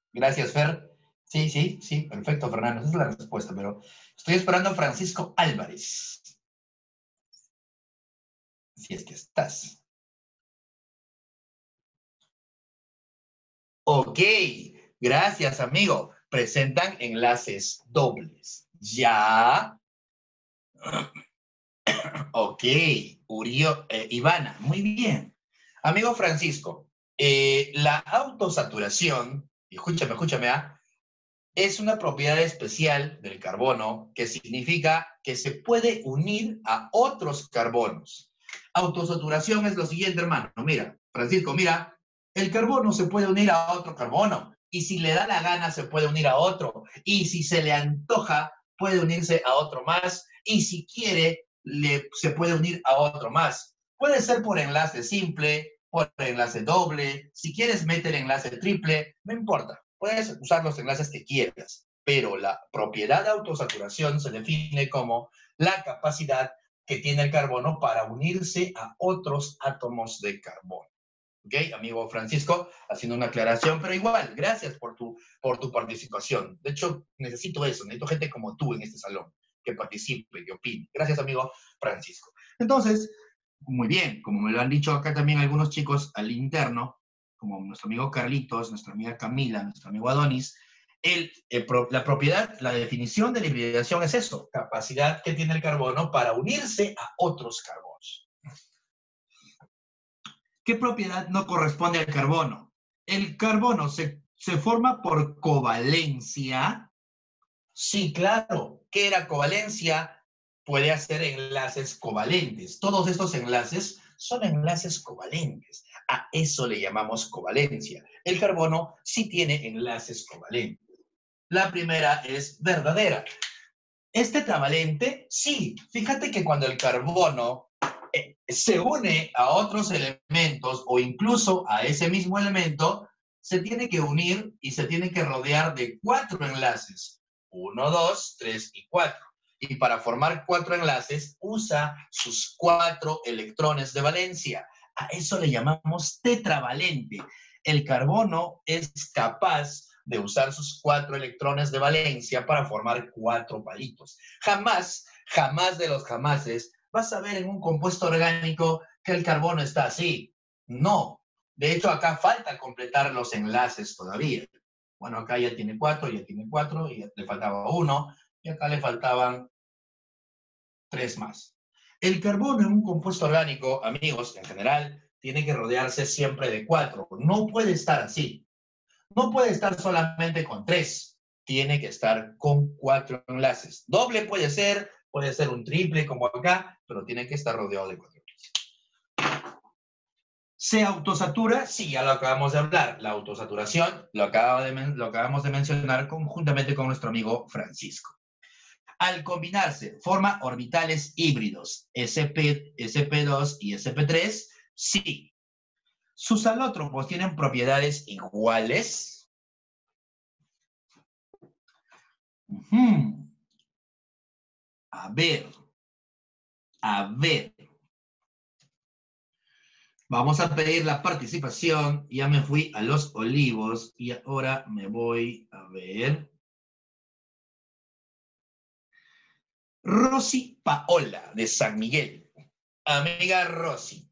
Gracias, Fer. Sí, sí, sí, perfecto, Fernando. Esa es la respuesta, pero estoy esperando a Francisco Álvarez. Si es que estás. Ok, gracias, amigo. Presentan enlaces dobles. Ya. Ok, Ivana, muy bien. Amigo Francisco, la autosaturación, escúchame, es una propiedad especial del carbono que significa que se puede unir a otros carbonos. Autosaturación es lo siguiente, hermano. Mira, Francisco, mira, el carbono se puede unir a otro carbono y si le da la gana se puede unir a otro y si se le antoja puede unirse a otro más y si quiere se puede unir a otro más. Puede ser por enlace simple, por enlace doble, si quieres meter enlace triple, no importa. Puedes usar los enlaces que quieras, pero la propiedad de autosaturación se define como la capacidad que tiene el carbono para unirse a otros átomos de carbono. ¿Ok, amigo Francisco? Haciendo una aclaración, pero igual, gracias por tu participación. De hecho, necesito eso, necesito gente como tú en este salón, que participe, que opine. Gracias, amigo Francisco. Entonces, muy bien, como me lo han dicho acá también algunos chicos al interno, como nuestro amigo Carlitos, nuestra amiga Camila, nuestro amigo Adonis, la propiedad, la definición de la hibridación es eso, capacidad que tiene el carbono para unirse a otros carbonos. ¿Qué propiedad no corresponde al carbono? El carbono se forma por covalencia. Sí, claro. ¿Qué era covalencia? Puede hacer enlaces covalentes. Todos estos enlaces son enlaces covalentes. A eso le llamamos covalencia. El carbono sí tiene enlaces covalentes. La primera es verdadera. ¿Es tetravalente? Sí. Fíjate que cuando el carbono se une a otros elementos o incluso a ese mismo elemento, se tiene que unir y se tiene que rodear de 4 enlaces. 1, 2, 3 y 4. Y para formar 4 enlaces, usa sus 4 electrones de valencia. A eso le llamamos tetravalente. El carbono es capaz de usar sus 4 electrones de valencia para formar 4 palitos. Jamás de los jamases vas a ver en un compuesto orgánico que el carbono está así. No. De hecho, acá falta completar los enlaces todavía. Bueno, acá ya tiene 4, y le faltaba 1, y acá le faltaban 3 más. El carbono en un compuesto orgánico, amigos, en general, tiene que rodearse siempre de 4. No puede estar así. No puede estar solamente con 3. Tiene que estar con 4 enlaces. Doble puede ser un triple como acá, pero tiene que estar rodeado de 4 enlaces. ¿Se autosatura? Sí, ya lo acabamos de hablar. La autosaturación lo acabamos de mencionar conjuntamente con nuestro amigo Francisco. Al combinarse, forma orbitales híbridos, sp2 y sp3, sí. ¿Sus alótropos tienen propiedades iguales? A ver. Vamos a pedir la participación. Ya me fui a Los Olivos y ahora me voy a ver. Rosy Paola, de San Miguel. Amiga Rosy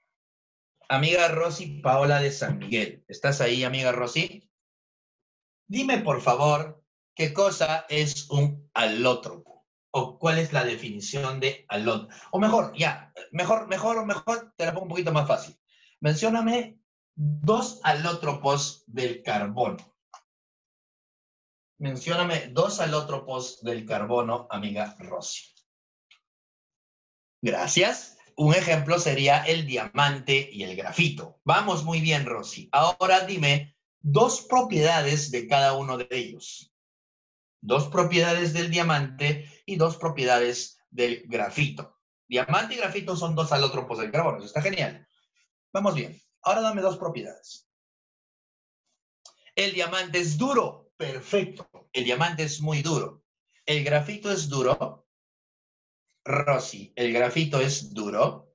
Paola de San Miguel. ¿Estás ahí, amiga Rosy? Dime, por favor, ¿qué cosa es un alótropo? ¿O cuál es la definición de alótropo? O mejor, mejor, te la pongo un poquito más fácil. Mencióname 2 alótropos del carbono. Mencióname 2 alótropos del carbono, amiga Rosy. Gracias. Un ejemplo sería el diamante y el grafito. Vamos muy bien, Rosy. Ahora dime 2 propiedades de cada uno de ellos. 2 propiedades del diamante y 2 propiedades del grafito. Diamante y grafito son 2 alótropos del carbono. Eso está genial. Vamos bien. Ahora dame 2 propiedades. El diamante es duro. Perfecto. El diamante es muy duro. El grafito es duro. Rosy, ¿el grafito es duro?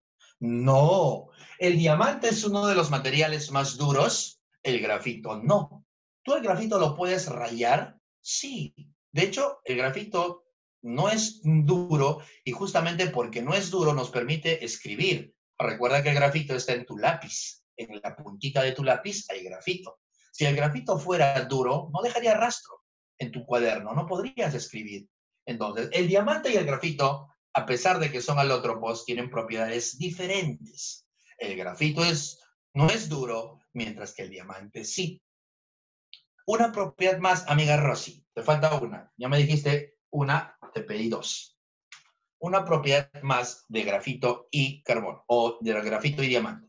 No. El diamante es uno de los materiales más duros. El grafito no. ¿Tú el grafito lo puedes rayar? Sí. De hecho, el grafito no es duro y justamente porque no es duro nos permite escribir. Recuerda que el grafito está en tu lápiz. En la puntita de tu lápiz hay grafito. Si el grafito fuera duro, no dejaría rastro en tu cuaderno, no podrías escribir. Entonces, el diamante y el grafito, a pesar de que son alótropos, tienen propiedades diferentes. El grafito no es duro, mientras que el diamante sí. Una propiedad más, amiga Rosy. Te falta una. Ya me dijiste una, te pedí dos. Una propiedad más de grafito y carbón, o de grafito y diamante.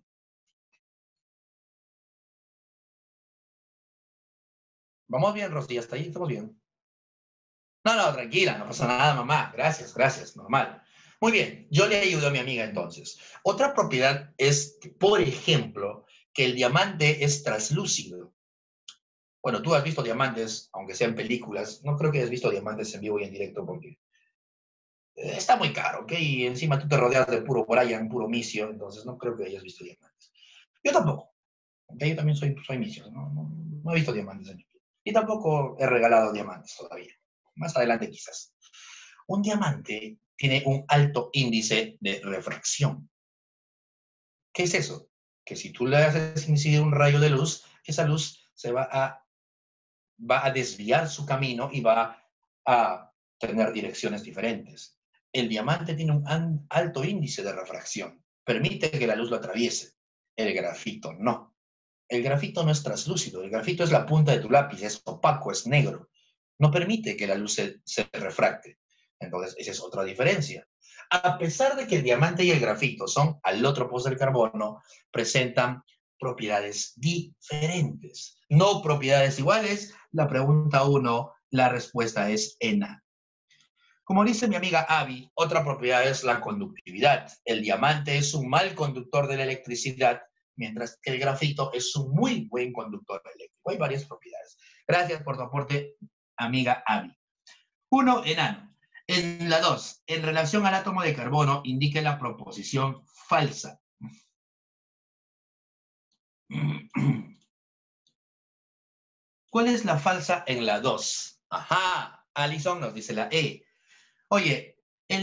¿Vamos bien, Rosy? ¿Hasta ahí estamos bien? No, no, tranquila, no pasa nada, mamá. Gracias, gracias, normal. Muy bien, yo le ayudo a mi amiga entonces. Otra propiedad es, por ejemplo, que el diamante es translúcido. Bueno, tú has visto diamantes, aunque sean películas. No creo que hayas visto diamantes en vivo y en directo porque está muy caro, ¿ok? Y encima tú te rodeas de puro Brian, puro misio, entonces no creo que hayas visto diamantes. Yo tampoco, ¿ok? Yo también soy misio, no he visto diamantes en mi vida. Y tampoco he regalado diamantes todavía. Más adelante quizás. Un diamante tiene un alto índice de refracción. ¿Qué es eso? Que si tú le haces incidir un rayo de luz, esa luz se va a desviar su camino y va a tener direcciones diferentes. El diamante tiene un alto índice de refracción, permite que la luz lo atraviese. El grafito no. El grafito no es translúcido, el grafito es la punta de tu lápiz, es opaco, es negro. No permite que la luz se refracte. Entonces, esa es otra diferencia. A pesar de que el diamante y el grafito son alótropos del carbono, presentan propiedades diferentes, no propiedades iguales. La pregunta 1, la respuesta es ENA. Como dice mi amiga Abby, otra propiedad es la conductividad. El diamante es un mal conductor de la electricidad, mientras que el grafito es un muy buen conductor eléctrico. Hay varias propiedades. Gracias por tu aporte, amiga Abby. 1, enano. En la 2, en relación al átomo de carbono, indique la proposición falsa. ¿Cuál es la falsa en la 2? Ajá, Alison nos dice la E. Oye,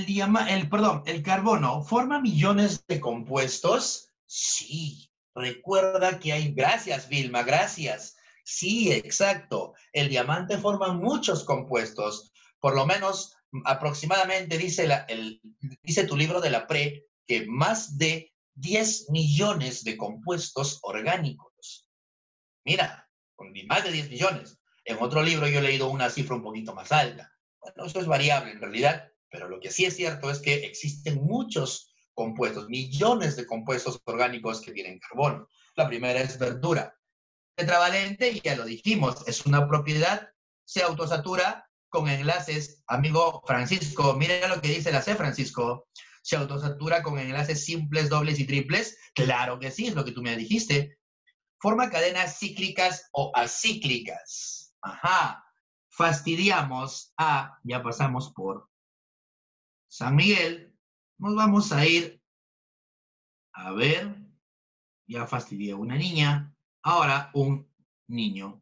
el carbono forma millones de compuestos. Sí, recuerda que hay, gracias Vilma, gracias. Sí, exacto. El diamante forma muchos compuestos, por lo menos aproximadamente dice tu libro de la pre que más de 10 millones de compuestos orgánicos. Mira, con más de 10 millones. En otro libro yo he leído una cifra un poquito más alta. Bueno, eso es variable en realidad, pero lo que sí es cierto es que existen muchos compuestos, millones de compuestos orgánicos que tienen carbono. La primera es verdura. Tetravalente, ya lo dijimos, es una propiedad, se autosatura con enlaces, amigo Francisco, mira lo que dice la C, Francisco, se autosatura con enlaces simples, dobles y triples. Claro que sí, es lo que tú me dijiste. Forma cadenas cíclicas o acíclicas. Ajá. Fastidiamos a, ya pasamos por San Miguel. Nos vamos a ir, a ver, ya fastidié una niña. Ahora un niño.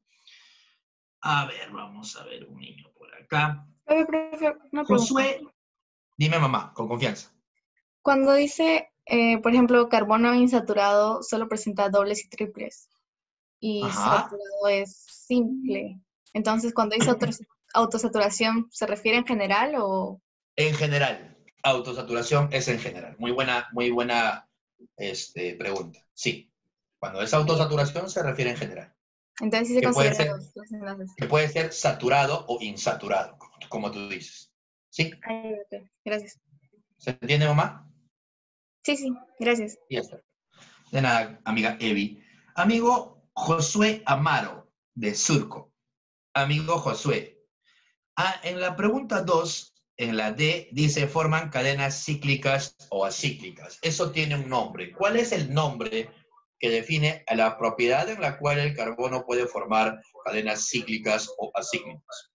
A ver, vamos a ver un niño por acá. A ver, profe, una pregunta. Josué, dime mamá, con confianza. Cuando dice, por ejemplo, carbono insaturado solo presenta dobles y triples y Ajá. saturado es simple. Entonces, cuando dice autosaturación, ¿se refiere en general o...? En general, autosaturación es en general. Muy buena pregunta. Sí. Cuando es autosaturación se refiere en general. Entonces sí se Que puede consideran ser, los enlaces. que puede ser saturado o insaturado, como tú dices. ¿Sí? Ay, ok, gracias. ¿Se entiende, mamá? Sí, sí, gracias. Y ya está. De nada, amiga Evi. Amigo Josué Amaro, de Surco. Amigo Josué. En la pregunta 2, en la D, dice forman cadenas cíclicas o acíclicas. Eso tiene un nombre. ¿Cuál es el nombre que define a la propiedad en la cual el carbono puede formar cadenas cíclicas o acíclicas?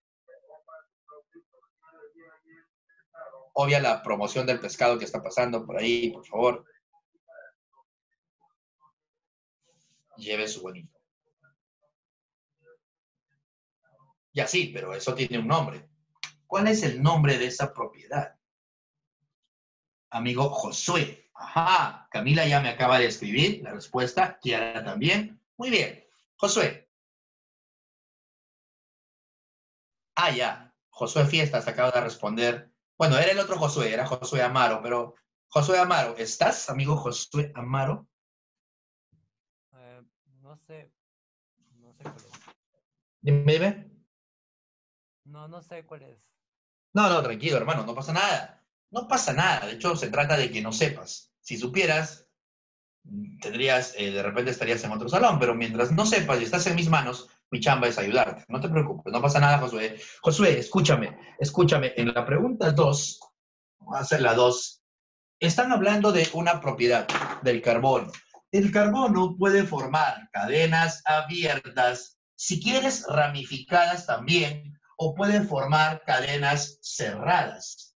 Obvia la promoción del pescado que está pasando por ahí, por favor. Lleve su bonito. Ya sí, pero eso tiene un nombre. ¿Cuál es el nombre de esa propiedad? Amigo Josué. Ajá, Camila ya me acaba de escribir la respuesta, Kiara también. Muy bien. Josué. Ah, ya. Josué Fiestas acaba de responder. Bueno, era el otro Josué, era Josué Amaro, pero Josué Amaro, ¿estás, amigo Josué Amaro? Eh, no sé, no sé cuál es. Dime, dime. No, no sé cuál es. No, no, tranquilo, hermano, no pasa nada. No pasa nada. De hecho, se trata de que no sepas. Si supieras, tendrías, de repente estarías en otro salón, pero mientras no sepas y estás en mis manos, mi chamba es ayudarte. No te preocupes, no pasa nada, Josué. Josué, escúchame, escúchame. En la pregunta 2, vamos a hacer la 2, están hablando de una propiedad, del carbono. El carbono puede formar cadenas abiertas, si quieres ramificadas también, o puede formar cadenas cerradas.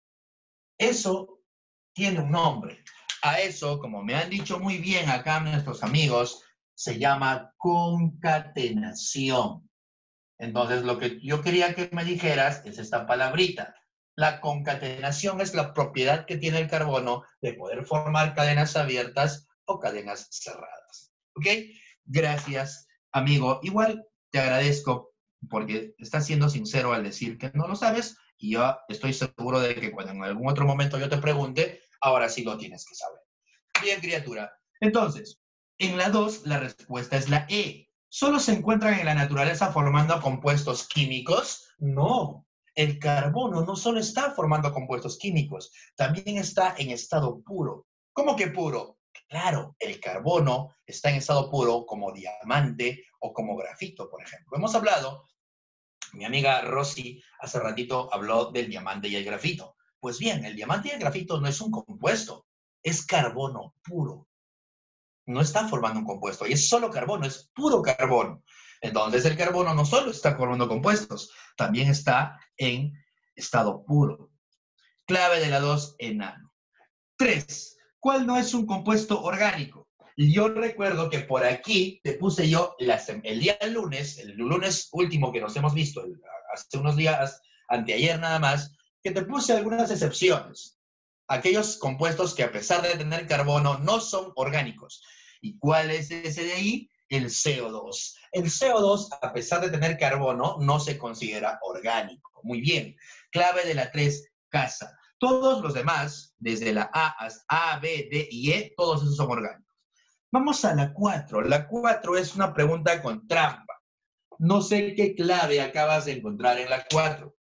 Eso tiene un nombre. A eso, como me han dicho muy bien acá nuestros amigos, se llama concatenación. Entonces, lo que yo quería que me dijeras es esta palabrita. La concatenación es la propiedad que tiene el carbono de poder formar cadenas abiertas o cadenas cerradas. ¿Ok? Gracias, amigo. Igual te agradezco porque estás siendo sincero al decir que no lo sabes y yo estoy seguro de que cuando en algún otro momento yo te pregunte, ahora sí lo tienes que saber. Bien, criatura. Entonces, en la 2, la respuesta es la E. ¿Solo se encuentran en la naturaleza formando compuestos químicos? No. El carbono no solo está formando compuestos químicos, también está en estado puro. ¿Cómo que puro? Claro, el carbono está en estado puro como diamante o como grafito, por ejemplo. Hemos hablado, mi amiga Rosy hace ratito habló del diamante y el grafito. Pues bien, el diamante y el grafito no es un compuesto, es carbono puro. No está formando un compuesto, y es solo carbono, es puro carbono. Entonces el carbono no solo está formando compuestos, también está en estado puro. Clave de la 2, enano. 3. ¿Cuál no es un compuesto orgánico? Yo recuerdo que por aquí te puse yo el día lunes, el lunes último que nos hemos visto, hace unos días, anteayer nada más, que te puse algunas excepciones. Aquellos compuestos que a pesar de tener carbono no son orgánicos. ¿Y cuál es ese de ahí? El CO2. El CO2, a pesar de tener carbono, no se considera orgánico. Muy bien. Clave de la 3, casa. Todos los demás, desde la A hasta A, B, D y E, todos esos son orgánicos. Vamos a la 4. La 4 es una pregunta con trampa. No sé qué clave acabas de encontrar en la 4.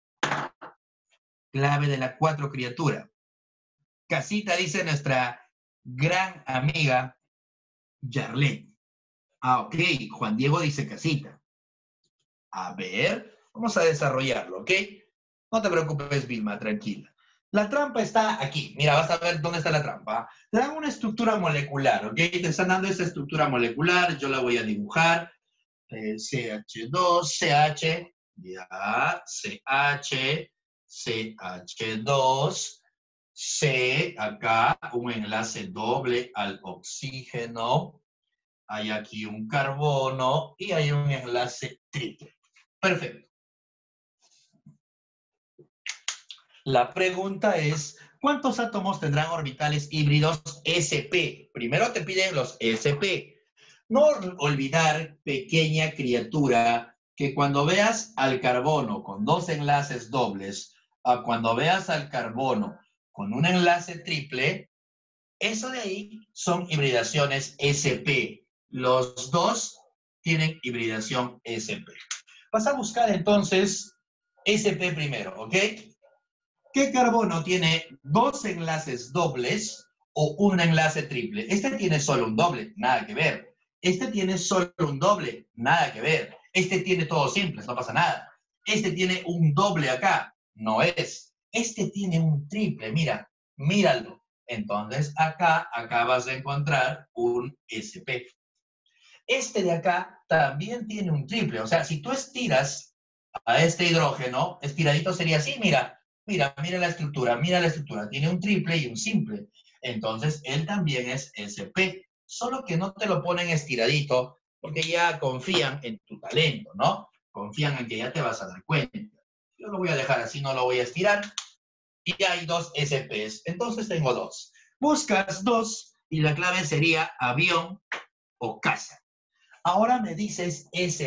Clave de la 4, criatura. Casita, dice nuestra gran amiga Yarlet. Ah, ok. Juan Diego dice casita. A ver, vamos a desarrollarlo, ¿ok? No te preocupes, Vilma, tranquila. La trampa está aquí. Mira, vas a ver dónde está la trampa. Te dan una estructura molecular, ¿ok? Te están dando esta estructura molecular. Yo la voy a dibujar. CH2, CH, ya, CH, CH2, C, acá un enlace doble al oxígeno. Hay aquí un carbono y hay un enlace triple. Perfecto. La pregunta es, ¿cuántos átomos tendrán orbitales híbridos sp? Primero te piden los sp. No olvidar, pequeña criatura, que cuando veas al carbono con dos enlaces dobles, a cuando veas al carbono con un enlace triple, eso de ahí son hibridaciones sp. Los dos tienen hibridación sp. Vas a buscar entonces sp primero, ¿ok? ¿Qué carbono tiene dos enlaces dobles o un enlace triple? Este tiene solo un doble, nada que ver. Este tiene solo un doble, nada que ver. Este tiene todos simples, no pasa nada. Este tiene un doble acá, no es. Este tiene un triple, mira, míralo. Entonces acá acabas de encontrar un sp. Este de acá también tiene un triple, o sea, si tú estiras a este hidrógeno, estiradito sería así, mira, mira la estructura, tiene un triple y un simple. Entonces, él también es sp, solo que no te lo ponen estiradito porque ya confían en tu talento, ¿no? confían en que ya te vas a dar cuenta. Yo lo voy a dejar así, no lo voy a estirar. Y hay 2 SPs. Entonces tengo 2. Buscas 2 y la clave sería avión o casa. Ahora me dices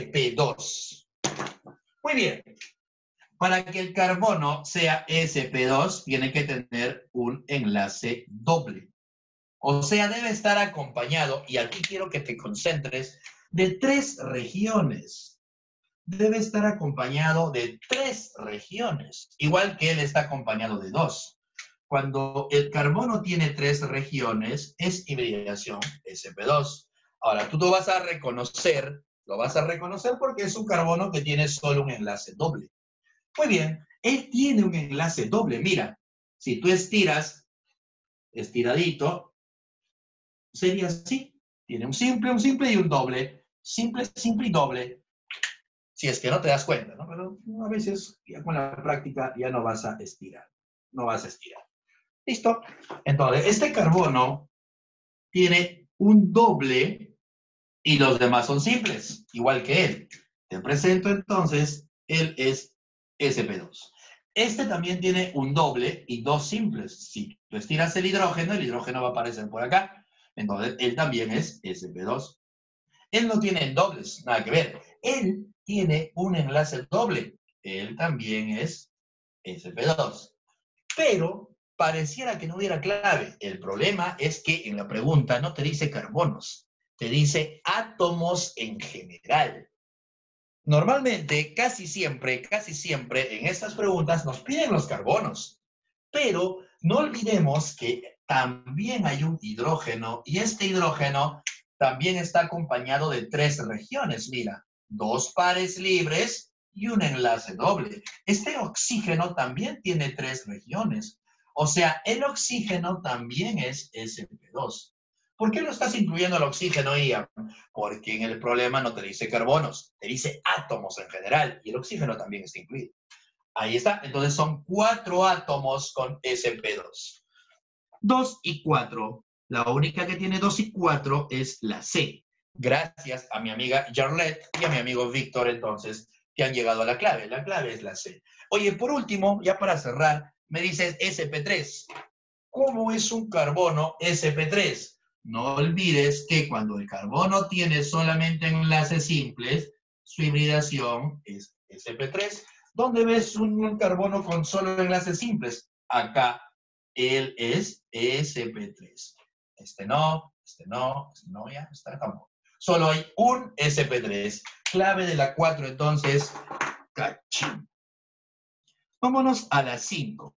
SP2. Muy bien. Para que el carbono sea SP2, tiene que tener un enlace doble. O sea, debe estar acompañado, y aquí quiero que te concentres, de 3 regiones. Debe estar acompañado de 3 regiones, igual que él está acompañado de 2. Cuando el carbono tiene 3 regiones, es hibridación SP2. Ahora, tú lo vas a reconocer porque es un carbono que tiene solo un enlace doble. Muy bien, él tiene un enlace doble. Mira, si tú estiras, estiradito, sería así. Tiene un simple y un doble. Simple y doble. Si es que no te das cuenta, ¿no? Pero a veces, ya con la práctica, ya no vas a estirar. No vas a estirar. ¿Listo? Entonces, este carbono tiene un doble y los demás son simples, igual que él. Te presento entonces, él es SP2. Este también tiene un doble y 2 simples. Si tú estiras el hidrógeno va a aparecer por acá. Entonces, él también es SP2. Él no tiene dobles, nada que ver. Él tiene un enlace doble. Él también es SP2. Pero pareciera que no hubiera clave. El problema es que en la pregunta no te dice carbonos, te dice átomos en general. Normalmente, casi siempre, en estas preguntas nos piden los carbonos. Pero no olvidemos que también hay un hidrógeno y este hidrógeno también está acompañado de 3 regiones. Mira, 2 pares libres y un enlace doble. Este oxígeno también tiene 3 regiones. O sea, el oxígeno también es sp2. ¿Por qué no estás incluyendo el oxígeno, Ian? Porque en el problema no te dice carbonos, te dice átomos en general y el oxígeno también está incluido. Ahí está. Entonces son 4 átomos con sp2. 2 y 4. La única que tiene 2 y 4 es la C. Gracias a mi amiga Jarlette y a mi amigo Víctor, entonces, que han llegado a la clave. La clave es la C. Oye, por último, ya para cerrar, me dices sp3. ¿Cómo es un carbono sp3? No olvides que cuando el carbono tiene solamente enlaces simples, su hibridación es sp3. ¿Dónde ves un carbono con solo enlaces simples? Acá, él es sp3. Este no, ya está tampoco. Solo hay un sp3. Clave de la 4, entonces, cachín. Vámonos a la 5.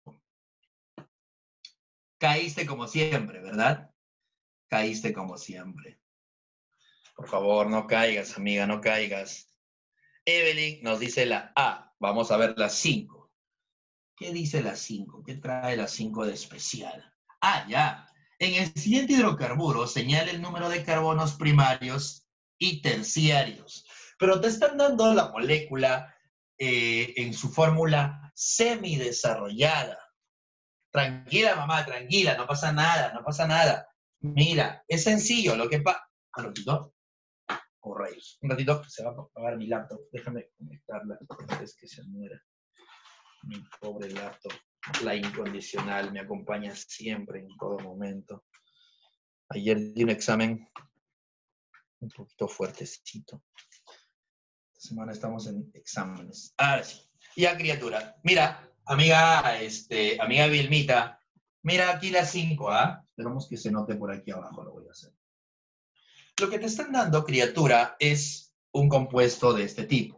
Caíste como siempre, ¿verdad? Caíste como siempre. Por favor, no caigas, amiga, no caigas. Evelyn nos dice la A. Vamos a ver la 5. ¿Qué dice la 5? ¿Qué trae la 5 de especial? Ah, ya. En el siguiente hidrocarburo señala el número de carbonos primarios y terciarios. Pero te están dando la molécula en su fórmula semidesarrollada. Tranquila, mamá, tranquila, no pasa nada, no pasa nada. Mira, es sencillo, lo que pasa... Un ratito. Oh, rayos. Un ratito, se va a apagar mi laptop. Déjame conectarla antes que se muera. Mi pobre laptop. La incondicional me acompaña siempre, en todo momento. Ayer di un examen un poquito fuertecito. Esta semana estamos en exámenes. Ahora sí. Ya, criatura. Mira, amiga Vilmita, mira aquí la 5, ¿ah? Esperamos que se note por aquí abajo, lo voy a hacer. Lo que te están dando, criatura, es un compuesto de este tipo.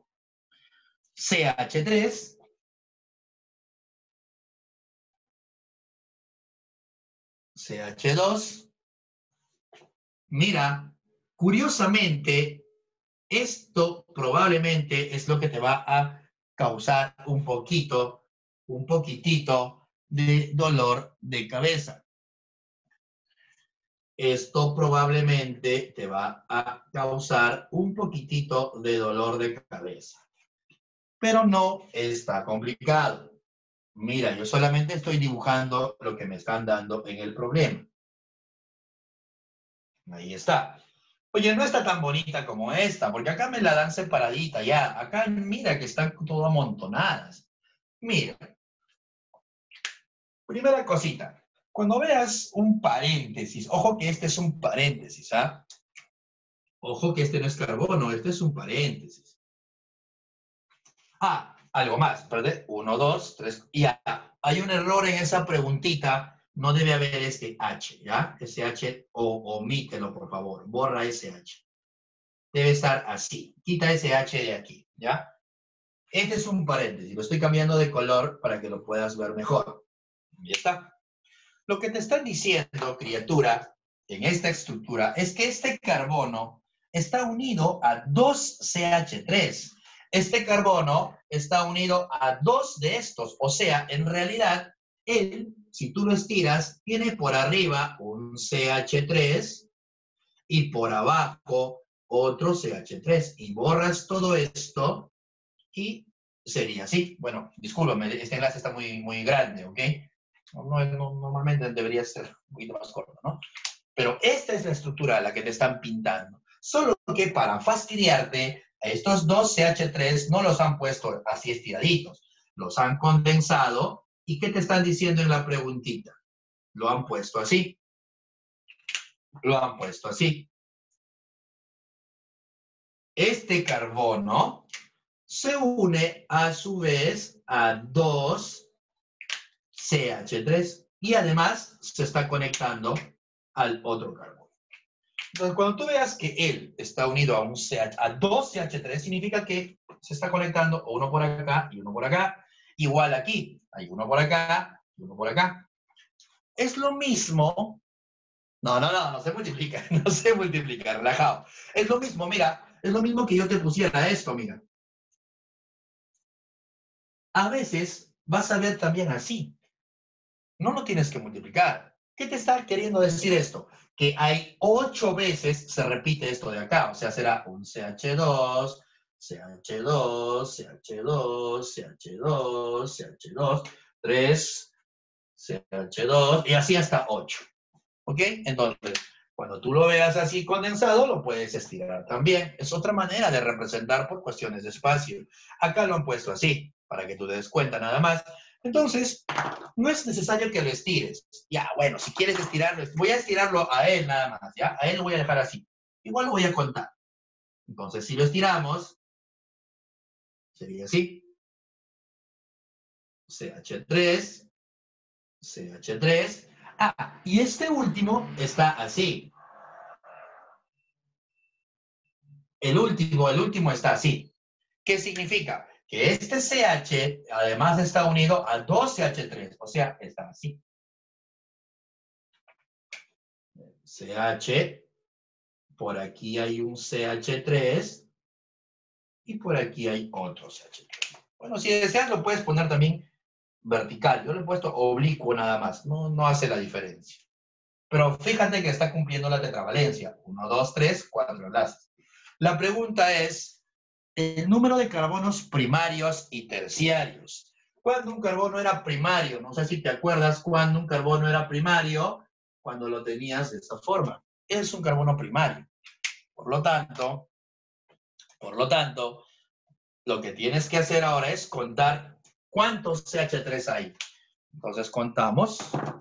CH3, CH2. Mira, curiosamente, esto probablemente es lo que te va a causar un poquitito de dolor de cabeza. Esto probablemente te va a causar un poquitito de dolor de cabeza. Pero no está complicado. Mira, yo solamente estoy dibujando lo que me están dando en el problema. Ahí está. Oye, no está tan bonita como esta, porque acá me la dan separadita ya. Acá mira que están todo amontonadas. Mira, primera cosita. Cuando veas un paréntesis, ojo que este es un paréntesis, ¿ah? Ojo que este no es carbono, este es un paréntesis. Ah, algo más, perdón. 1, 2, 3. Ya, hay un error en esa preguntita. No debe haber este H, ¿ya? Ese H, omítelo, por favor. Borra ese H. Debe estar así. Quita ese H de aquí, ¿ya? Este es un paréntesis. Lo estoy cambiando de color para que lo puedas ver mejor. Ya está. Lo que te están diciendo, criatura, en esta estructura, es que este carbono está unido a 2CH3. Este carbono está unido a 2 de estos. O sea, en realidad, él, si tú lo estiras, tiene por arriba un CH3 y por abajo otro CH3. Y borras todo esto y sería así. Bueno, discúlpame, este enlace está muy grande, ¿ok? Normalmente debería ser un poquito más corto, ¿no? Pero esta es la estructura a la que te están pintando. Solo que para fastidiarte, estos dos CH3 no los han puesto así estiraditos. Los han condensado. ¿Y qué te están diciendo en la preguntita? Lo han puesto así. Lo han puesto así. Este carbono se une a su vez a 2 CH3 y además se está conectando al otro carbono. Entonces, cuando tú veas que él está unido a, a 2 CH3, significa que se está conectando uno por acá y uno por acá. Igual aquí, hay uno por acá y uno por acá. Es lo mismo. No se multiplica, no se multiplica, relajado. Es lo mismo, mira, es lo mismo que yo te pusiera esto, mira. A veces vas a ver también así. No lo tienes que multiplicar. ¿Qué te está queriendo decir esto? Que hay 8 veces se repite esto de acá. O sea, será un CH2, CH2, CH2, CH2, CH2, 3, CH2, y así hasta 8. ¿Ok? Entonces, cuando tú lo veas así condensado, lo puedes estirar también. Es otra manera de representar por cuestiones de espacio. Acá lo han puesto así, para que tú te des cuenta nada más. Entonces, no es necesario que lo estires. Ya, bueno, si quieres estirarlo, voy a estirarlo a él nada más, ¿ya? A él lo voy a dejar así. Igual lo voy a contar. Entonces, si lo estiramos, sería así. CH3, CH3. Ah, y este último está así. El último está así. ¿Qué significa? Que este CH además está unido a 2CH3, o sea, está así. CH, por aquí hay un CH3 y por aquí hay otro CH3. Bueno, si deseas lo puedes poner también vertical. Yo lo he puesto oblicuo nada más, no hace la diferencia. Pero fíjate que está cumpliendo la tetravalencia. 1, 2, 3, 4 enlaces. La pregunta es el número de carbonos primarios y terciarios. ¿Cuándo un carbono era primario? No sé si te acuerdas cuándo un carbono era primario, cuando lo tenías de esta forma. Es un carbono primario. Por lo tanto, lo que tienes que hacer ahora es contar cuántos CH3 hay. Entonces contamos.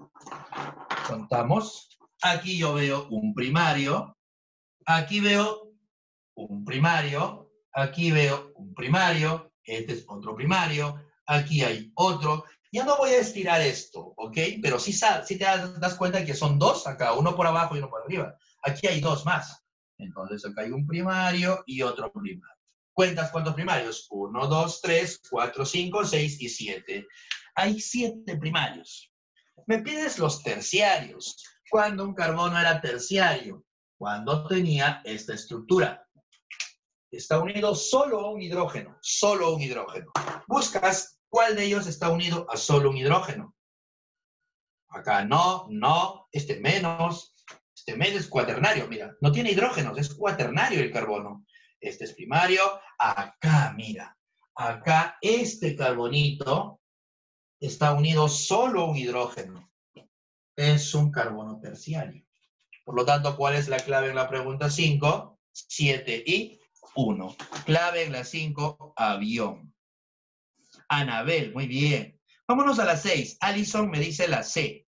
Aquí yo veo un primario. Aquí veo un primario. Aquí veo un primario. Este es otro primario. Aquí hay otro. Ya no voy a estirar esto, ¿ok? Pero sí te das cuenta que son dos acá, uno por abajo y uno por arriba. Aquí hay dos más. Entonces acá hay un primario y otro primario. ¿Cuentas cuántos primarios? 1, 2, 3, 4, 5, 6 y 7. Hay 7 primarios. Me pides los terciarios. ¿Cuándo un carbono era terciario? Cuando tenía esta estructura. Está unido solo a un hidrógeno. Solo un hidrógeno. Buscas cuál de ellos está unido a solo un hidrógeno. Acá no, este menos es cuaternario, mira. No tiene hidrógenos, es cuaternario el carbono. Este es primario. Acá, mira. Acá este carbonito está unido solo a un hidrógeno. Es un carbono terciario. Por lo tanto, ¿cuál es la clave en la pregunta 5? 7 y 1. Clave en la 5, avión. Anabel, muy bien. Vámonos a la 6. Alison me dice la C.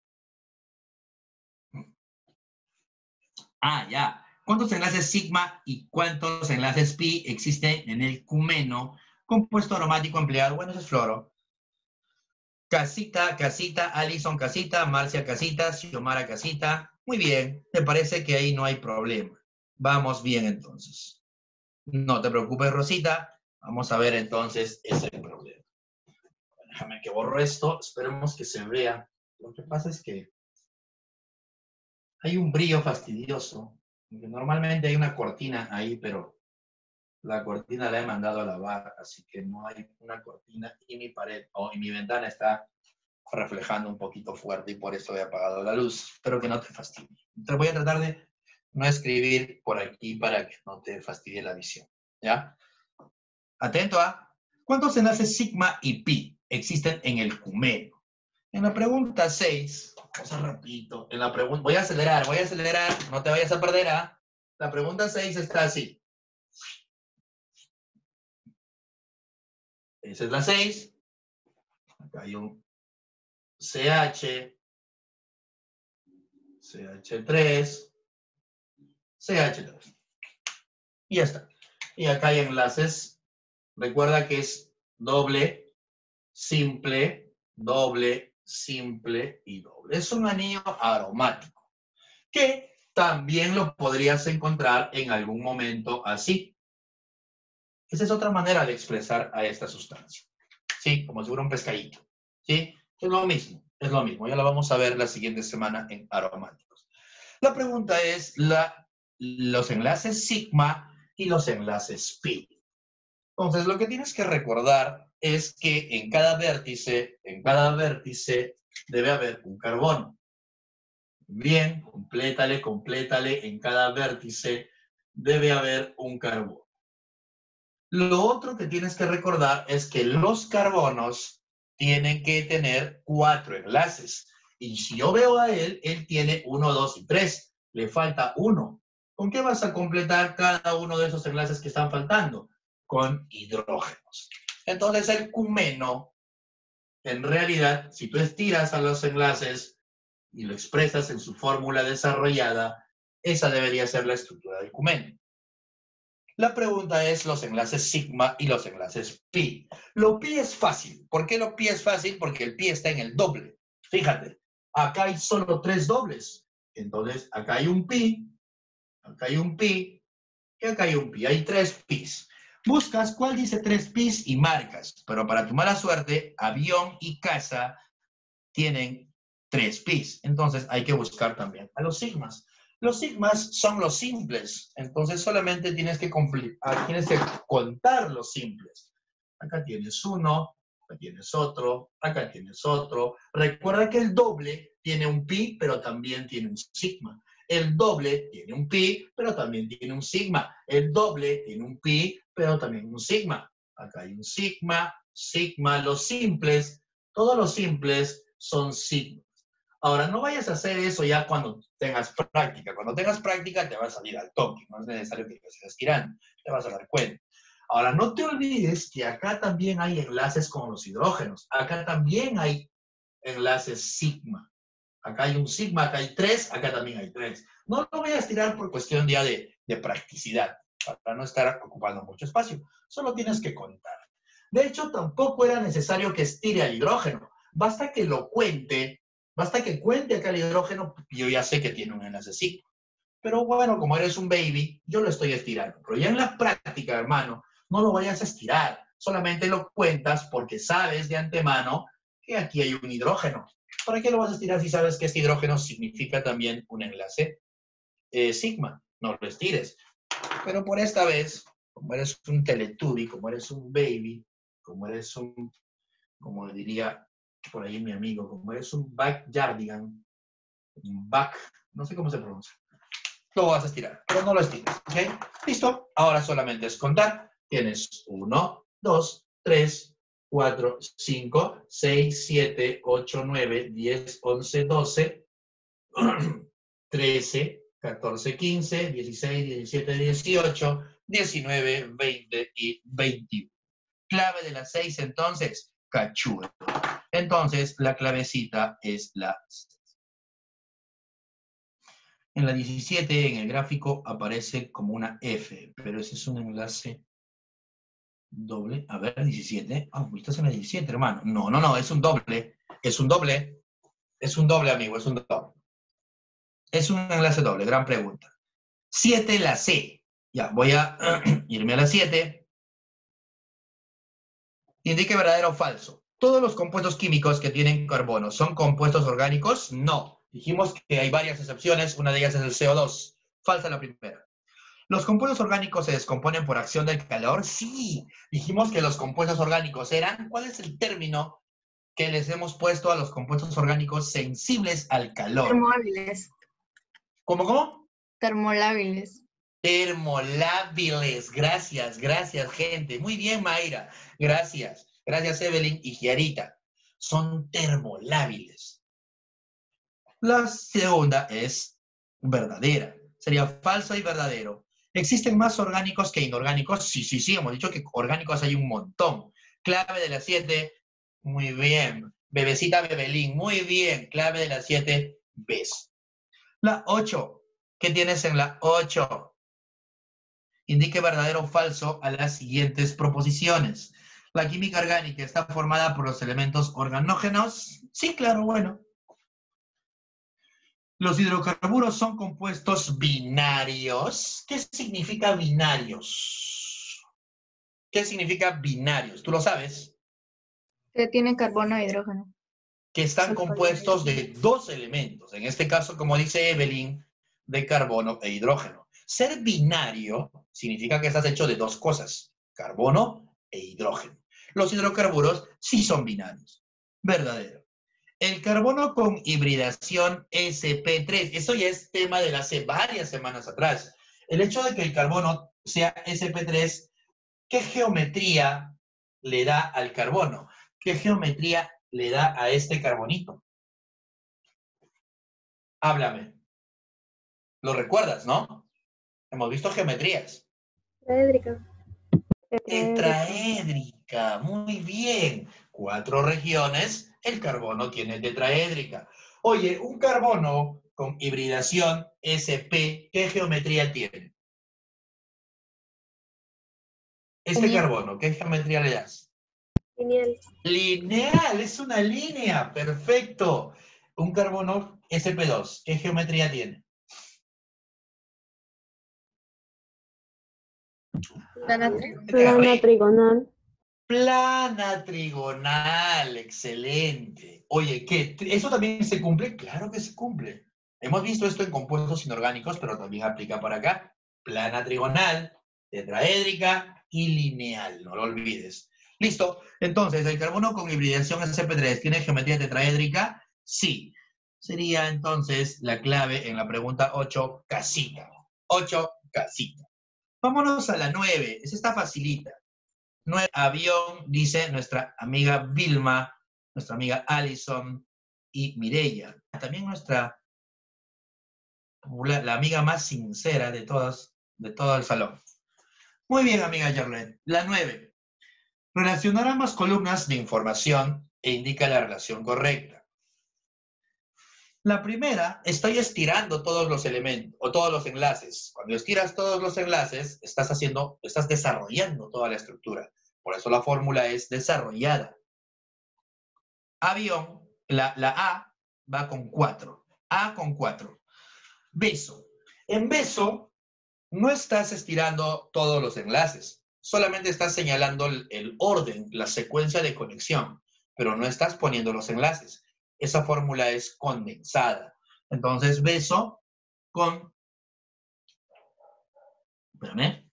Ah, ya. ¿Cuántos enlaces sigma y cuántos enlaces pi existen en el cumeno compuesto aromático empleado? Bueno, eso es fluoro. Casita, casita, Alison, casita, Marcia, casita, Xiomara, casita. Muy bien, me parece que ahí no hay problema. Vamos bien entonces. No te preocupes, Rosita. Vamos a ver entonces ese problema. Déjame que borro esto. Esperemos que se vea. Lo que pasa es que hay un brillo fastidioso. Normalmente hay una cortina ahí, pero la cortina la he mandado a lavar, así que no hay una cortina y mi pared y mi ventana está reflejando un poquito fuerte y por eso he apagado la luz. Espero que no te fastidie. Entonces voy a tratar de no escribir por aquí para que no te fastidie la visión. ¿Ya? Atento a ¿cuántos enlaces sigma y pi existen en el cumeno? En la pregunta 6, cosa rapidito, en la pregunta, voy a acelerar, no te vayas a perder, ¿ah? La pregunta 6 está así. Esa es la 6. Acá hay un CH, CH3, CH3. Y ya está. Y acá hay enlaces. Recuerda que es doble, simple y doble. Es un anillo aromático que también lo podrías encontrar en algún momento así. Esa es otra manera de expresar a esta sustancia. ¿Sí? Como si fuera un pescadito. ¿Sí? Es lo mismo, es lo mismo. Ya lo vamos a ver la siguiente semana en aromáticos. La pregunta es los enlaces sigma y los enlaces pi. Entonces, lo que tienes que recordar es que en cada vértice debe haber un carbono. Bien, complétale, en cada vértice debe haber un carbono. Lo otro que tienes que recordar es que los carbonos tienen que tener 4 enlaces. Y si yo veo a él tiene 1, 2 y 3. Le falta 1. ¿Con qué vas a completar cada uno de esos enlaces que están faltando? Con hidrógenos. Entonces el cumeno, en realidad, si tú estiras a los enlaces y lo expresas en su fórmula desarrollada, esa debería ser la estructura del cumeno. La pregunta es los enlaces sigma y los enlaces pi. Lo pi es fácil. ¿Por qué lo pi es fácil? Porque el pi está en el doble. Fíjate, acá hay solo 3 dobles. Entonces, acá hay un pi, acá hay un pi, y acá hay un pi. Hay 3 pis. Buscas cuál dice 3 pis y marcas. Pero para tu mala suerte, avión y casa tienen 3 pis. Entonces, hay que buscar también a los sigmas. Los sigmas son los simples, entonces solamente tienes que contar los simples. Acá tienes uno, acá tienes otro, acá tienes otro. Recuerda que el doble tiene un pi, pero también tiene un sigma. El doble tiene un pi, pero también tiene un sigma. El doble tiene un pi, pero también un sigma. Acá hay un sigma, sigma, los simples, todos los simples son sigmas. Ahora, no vayas a hacer eso ya cuando tengas práctica. Cuando tengas práctica te va a salir al toque. No es necesario que lo estés tirando. Te vas a dar cuenta. Ahora, no te olvides que acá también hay enlaces con los hidrógenos. Acá también hay enlaces sigma. Acá hay un sigma, acá hay 3, acá también hay 3. No lo vayas a tirar por cuestión ya de practicidad, para no estar ocupando mucho espacio. Solo tienes que contar. De hecho, tampoco era necesario que estire al hidrógeno. Basta que lo cuente. Basta que cuente acá el hidrógeno, yo ya sé que tiene un enlace sigma. Pero bueno, como eres un baby, yo lo estoy estirando. Pero ya en la práctica, hermano, no lo vayas a estirar. Solamente lo cuentas porque sabes de antemano que aquí hay un hidrógeno. ¿Para qué lo vas a estirar si sabes que este hidrógeno significa también un enlace sigma? No lo estires. Pero por esta vez, como eres un teletubby, como eres un baby, como eres un, como diría por ahí mi amigo, como eres un backyardigan, no sé cómo se pronuncia, lo vas a estirar, pero no lo estires, ¿ok? Listo, ahora solamente es contar. Tienes 1, 2, 3, 4, 5, 6, 7, 8, 9, 10, 11, 12, 13, 14, 15, 16, 17, 18, 19, 20 y 21. Clave de las 6, entonces, cachudo. Entonces, la clavecita es la 6. En la 17, en el gráfico, aparece como una F, pero ese es un enlace doble. A ver, 17. Ah, estás en la 17, hermano. No, no, no, es un doble. Es un doble. Es un doble, amigo, es un doble. Es un enlace doble, gran pregunta. 7, la C. Ya, voy a irme a la 7. Indique verdadero o falso. ¿Todos los compuestos químicos que tienen carbono son compuestos orgánicos? No. Dijimos que hay varias excepciones, una de ellas es el CO2. Falsa la primera. ¿Los compuestos orgánicos se descomponen por acción del calor? Sí. Dijimos que los compuestos orgánicos eran, ¿cuál es el término que les hemos puesto a los compuestos orgánicos sensibles al calor? Termolábiles. ¿Cómo? Termolábiles. Termolábiles. Gracias, gracias, gente. Muy bien, Mayra. Gracias. Gracias, Evelyn y Giarita. Son termolábiles. La segunda es verdadera. Sería falso y verdadero. ¿Existen más orgánicos que inorgánicos? Sí, sí, sí. Hemos dicho que orgánicos hay un montón. Clave de las 7. Muy bien. Bebecita Bebelín. Muy bien. Clave de las 7. ¿Ves? La 8. ¿Qué tienes en la 8? Indique verdadero o falso a las siguientes proposiciones. ¿La química orgánica está formada por los elementos organógenos? Sí, claro, bueno. ¿Los hidrocarburos son compuestos binarios? ¿Qué significa binarios? ¿Qué significa binarios? ¿Tú lo sabes? Que tiene carbono e hidrógeno. Que están compuestos de dos elementos. En este caso, como dice Evelyn, de carbono e hidrógeno. Ser binario significa que estás hecho de dos cosas, carbono e hidrógeno. Los hidrocarburos sí son binarios. Verdadero. El carbono con hibridación sp3, eso ya es tema de hace varias semanas atrás. El hecho de que el carbono sea sp3, ¿qué geometría le da al carbono? ¿Qué geometría le da a este carbonito? Háblame. ¿Lo recuerdas, no? Hemos visto geometrías. Tetraédrica. Tetraédrica, muy bien. 4 regiones, el carbono tiene tetraédrica. Oye, un carbono con hibridación sp, ¿qué geometría tiene? Este carbono, ¿qué geometría le das? Lineal. Lineal, es una línea, perfecto. Un carbono sp2, ¿qué geometría tiene? Plana trigonal. Plana trigonal, excelente. Oye, ¿qué? ¿Eso también se cumple? Claro que se cumple. Hemos visto esto en compuestos inorgánicos, pero también aplica para acá. Plana trigonal, tetraédrica y lineal, no lo olvides. Listo. Entonces, ¿el carbono con hibridación sp3 tiene geometría tetraédrica? Sí. Sería entonces la clave en la pregunta 8, casita. 8, casita. Vámonos a la 9. Esa está facilita. 9, avión, dice nuestra amiga Vilma, nuestra amiga Allison y Mireya. También nuestra, la amiga más sincera de todas, de todo el salón. Muy bien, amiga Jarlet. La 9. Relacionar ambas columnas de información e indica la relación correcta. La primera, estoy estirando todos los elementos o todos los enlaces. Cuando estiras todos los enlaces, estás desarrollando toda la estructura. Por eso la fórmula es desarrollada. Avión, la A va con 4. A con 4. Beso. En beso, no estás estirando todos los enlaces. Solamente estás señalando el orden, la secuencia de conexión, pero no estás poniendo los enlaces. Esa fórmula es condensada. Entonces, beso con... Espérame.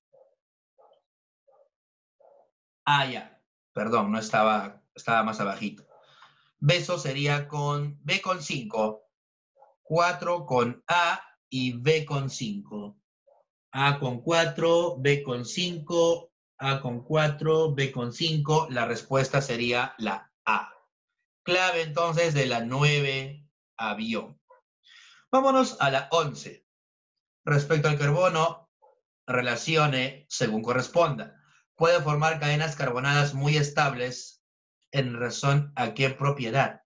Ah, ya. Perdón, no estaba más abajito. Beso sería con B con 5, 4 con A y B con 5. A con 4, B con 5, A con 4, B con 5. La respuesta sería la A. Clave entonces de la 9, avión. Vámonos a la 11. Respecto al carbono, relacione según corresponda. Puede formar cadenas carbonadas muy estables en razón a qué propiedad.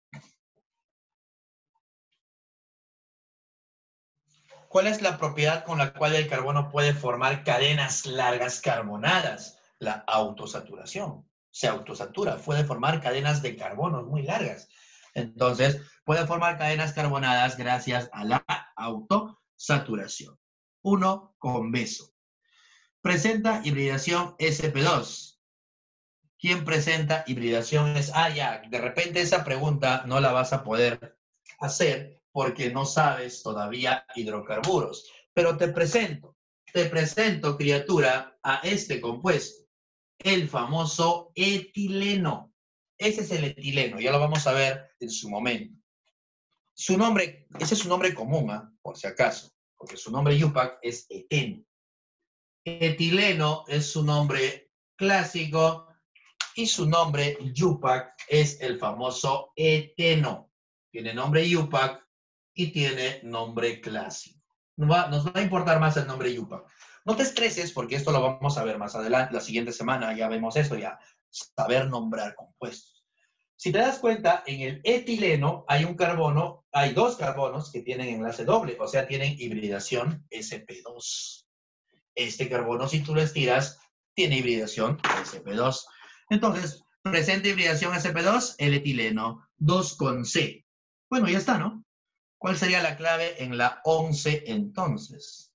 ¿Cuál es la propiedad con la cual el carbono puede formar cadenas largas carbonadas? La autosaturación. Se autosatura, puede formar cadenas de carbono muy largas. Entonces, puede formar cadenas carbonadas gracias a la autosaturación. 1 con beso. Presenta hibridación sp2. ¿Quién presenta hibridación? Ya, de repente esa pregunta no la vas a poder hacer porque no sabes todavía hidrocarburos. Pero te presento, criatura, a este compuesto, el famoso etileno. Ese es el etileno, ya lo vamos a ver en su momento. Su nombre, ese es su nombre común, por si acaso, porque su nombre IUPAC es eteno. Etileno es su nombre clásico y su nombre IUPAC es el famoso eteno. Tiene nombre IUPAC y tiene nombre clásico. Nos va a importar más el nombre IUPAC. No te estreses porque esto lo vamos a ver más adelante, la siguiente semana ya vemos esto, ya saber nombrar compuestos. Si te das cuenta, en el etileno hay un carbono, hay dos carbonos que tienen enlace doble, o sea, tienen hibridación sp2. Este carbono, si tú lo estiras, tiene hibridación sp2. Entonces, presenta hibridación sp2, el etileno, 2 con C. Bueno, ya está, ¿no? ¿Cuál sería la clave en la 11 entonces?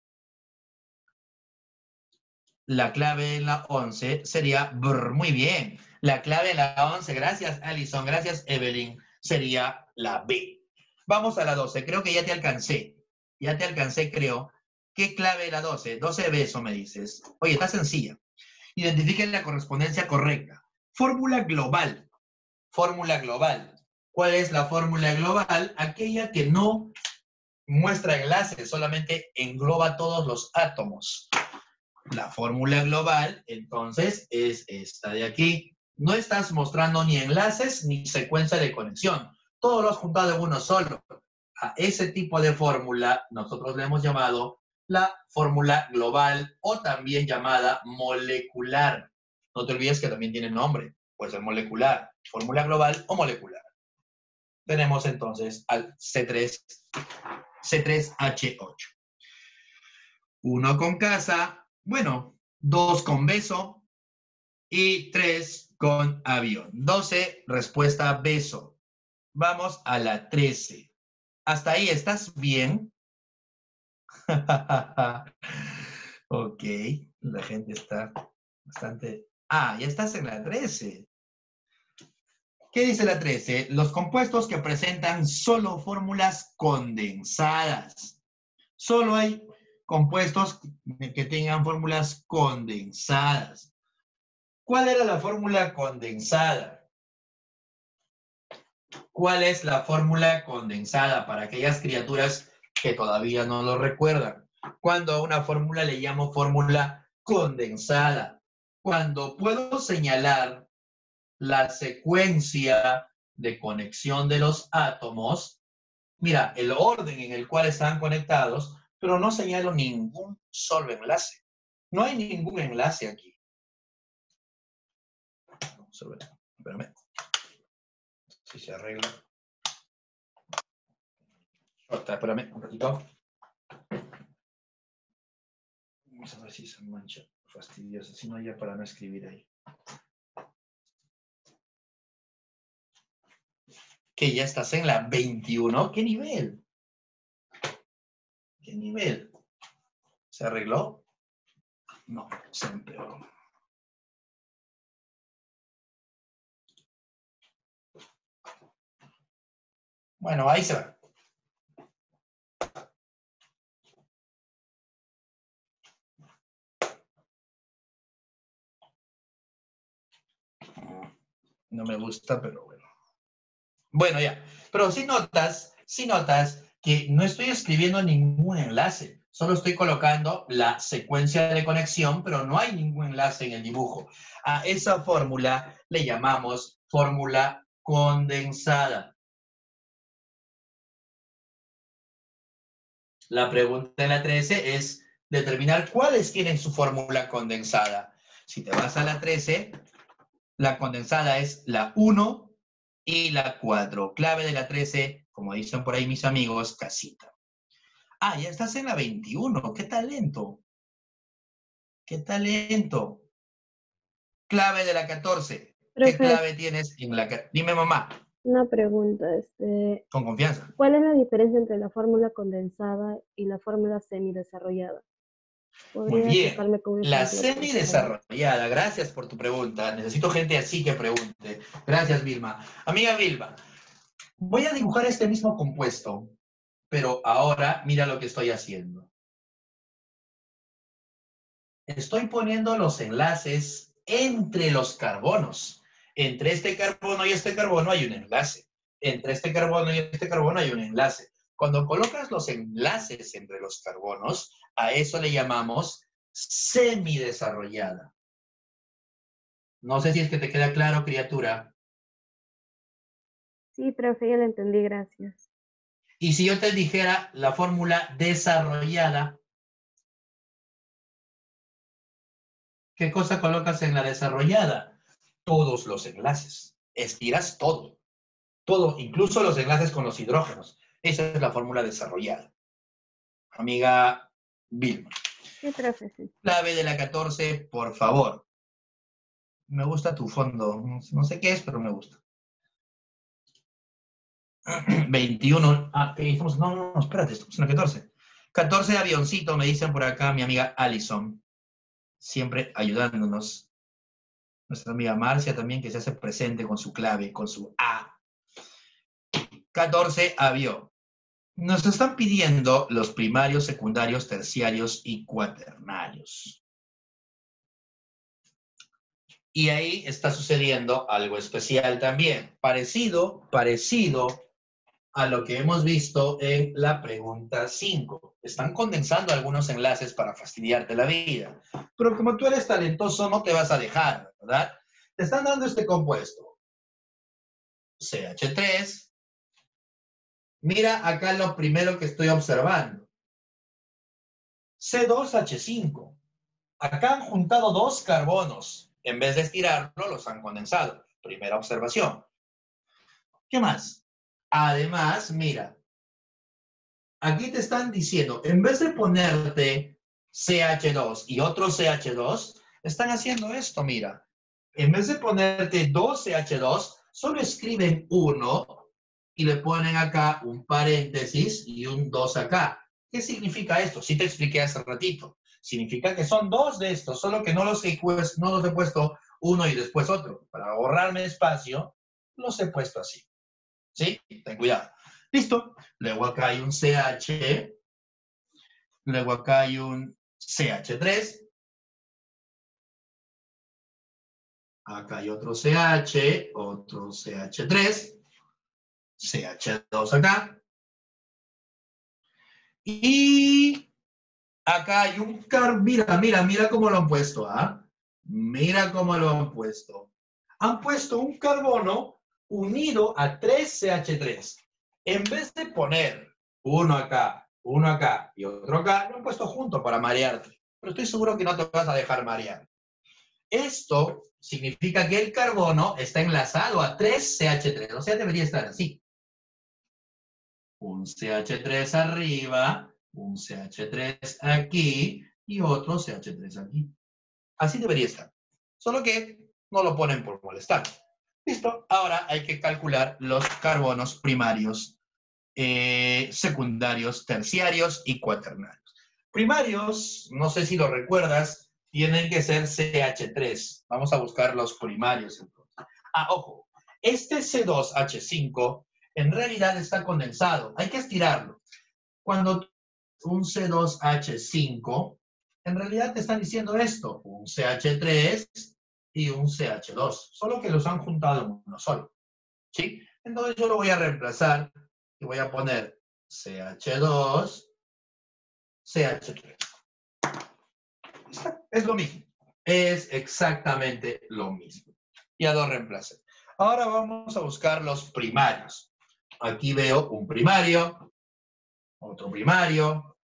La clave en la 11 sería, muy bien. La clave en la 11, gracias Alison, gracias Evelyn, sería la B. Vamos a la 12, creo que ya te alcancé. Ya te alcancé, creo. ¿Qué clave la 12? 12 beso, me dices. Oye, está sencilla. Identifiquen la correspondencia correcta. Fórmula global. Fórmula global. ¿Cuál es la fórmula global? Aquella que no muestra enlaces, solamente engloba todos los átomos. La fórmula global, entonces, es esta de aquí. No estás mostrando ni enlaces ni secuencia de conexión. Todo lo has juntado en uno solo. A ese tipo de fórmula nosotros le hemos llamado la fórmula global o también llamada molecular. No te olvides que también tiene nombre. Puede ser molecular, fórmula global o molecular. Tenemos entonces al C3H8. 1 con casa, bueno, 2 con beso y 3 con avión. 12, respuesta beso. Vamos a la 13. ¿Hasta ahí estás bien? Ok, la gente está bastante... ya estás en la 13. ¿Qué dice la 13? Los compuestos que presentan solo fórmulas condensadas. Solo hay compuestos que tengan fórmulas condensadas. ¿Cuál era la fórmula condensada? ¿Cuál es la fórmula condensada para aquellas criaturas que todavía no lo recuerdan? Cuando a una fórmula le llamo fórmula condensada. Cuando puedo señalar la secuencia de conexión de los átomos, mira, el orden en el cual están conectados, pero no señalo ningún solo enlace. No hay ningún enlace aquí. Vamos a ver, espérame. Si se arregla. Espérame un ratito. Vamos a ver si se mancha. Fastidiosa, si no, ya para no escribir ahí. Que ya estás en la 21. ¿Qué nivel? ¿Qué nivel? ¿Se arregló? No, se empeoró. Bueno, ahí se va. No me gusta, pero bueno. Bueno, ya. Pero si notas que no estoy escribiendo ningún enlace. Solo estoy colocando la secuencia de conexión, pero no hay ningún enlace en el dibujo. A esa fórmula le llamamos fórmula condensada. La pregunta en la 13 es determinar cuáles tienen su fórmula condensada. Si te vas a la 13, la condensada es la 1 y la 4. Clave de la 13, como dicen por ahí mis amigos, casita. Ah, ya estás en la 21. ¡Qué talento! ¡Qué talento! Clave de la 14. ¿Qué Profe, clave tienes en la 14? Dime, mamá, una pregunta. con confianza. ¿Cuál es la diferencia entre la fórmula condensada y la fórmula semidesarrollada? Muy ¿Podría bien. explicarme con un La ejemplo, por favor? semidesarrollada. Gracias por tu pregunta. Necesito gente así que pregunte. Gracias, Vilma. Amiga Vilma, voy a dibujar este mismo compuesto, pero ahora mira lo que estoy haciendo. Estoy poniendo los enlaces entre los carbonos. Entre este carbono y este carbono hay un enlace. Entre este carbono y este carbono hay un enlace. Cuando colocas los enlaces entre los carbonos, a eso le llamamos semidesarrollada. No sé si es que te queda claro, criatura. Sí, profe, ya lo entendí, gracias. Y si yo te dijera la fórmula desarrollada, ¿qué cosa colocas en la desarrollada? Todos los enlaces. Estiras todo. Todo, incluso los enlaces con los hidrógenos. Esa es la fórmula desarrollada. Amiga Vilma. Sí, profe, sí. Clave de la 14, por favor. Me gusta tu fondo. No sé qué es, pero me gusta. 21. Ah, ¿qué estamos? No, espérate, estamos en la 14. 14 avioncito, me dicen por acá mi amiga Allison. Siempre ayudándonos. Nuestra amiga Marcia también, que se hace presente con su clave, con su A. 14, avión. Nos están pidiendo los primarios, secundarios, terciarios y cuaternarios. Y ahí está sucediendo algo especial también, parecido a lo que hemos visto en la pregunta 5. Están condensando algunos enlaces para fastidiarte la vida. Pero como tú eres talentoso, no te vas a dejar, ¿verdad? Te están dando este compuesto. CH3. Mira acá lo primero que estoy observando. C2H5. Acá han juntado dos carbonos. En vez de estirarlo, los han condensado. Primera observación. ¿Qué más? Además, mira, aquí te están diciendo, en vez de ponerte CH2 y otro CH2, están haciendo esto, mira. En vez de ponerte 2 CH2, solo escriben 1 y le ponen acá un paréntesis y un 2 acá. ¿Qué significa esto? Sí te expliqué hace ratito. Significa que son dos de estos, solo que no los he puesto uno y después otro. Para ahorrarme espacio, los he puesto así. ¿Sí? Ten cuidado. Listo. Luego acá hay un CH. Luego acá hay un CH3. Acá hay otro CH, otro CH3. CH2 acá. Y acá hay un mira cómo lo han puesto, ¿ah? Mira cómo lo han puesto. Han puesto un carbono unido a 3 CH3. En vez de poner uno acá y otro acá, lo han puesto junto para marearte. Pero estoy seguro que no te vas a dejar marear. Esto significa que el carbono está enlazado a 3 CH3. O sea, debería estar así. Un CH3 arriba, un CH3 aquí y otro CH3 aquí. Así debería estar. Solo que no lo ponen por molestar. Listo. Ahora hay que calcular los carbonos primarios, secundarios, terciarios y cuaternarios. Primarios, no sé si lo recuerdas, tienen que ser CH3. Vamos a buscar los primarios entonces. Ah, ojo. Este C2H5 en realidad está condensado. Hay que estirarlo. Cuando un C2H5, en realidad te están diciendo esto, un CH3 y un CH2, solo que los han juntado en uno solo. ¿Sí? Entonces yo lo voy a reemplazar y voy a poner CH2, CH3. Es lo mismo. Es exactamente lo mismo. Ya lo reemplacé. Ahora vamos a buscar los primarios. Aquí veo un primario, otro primario,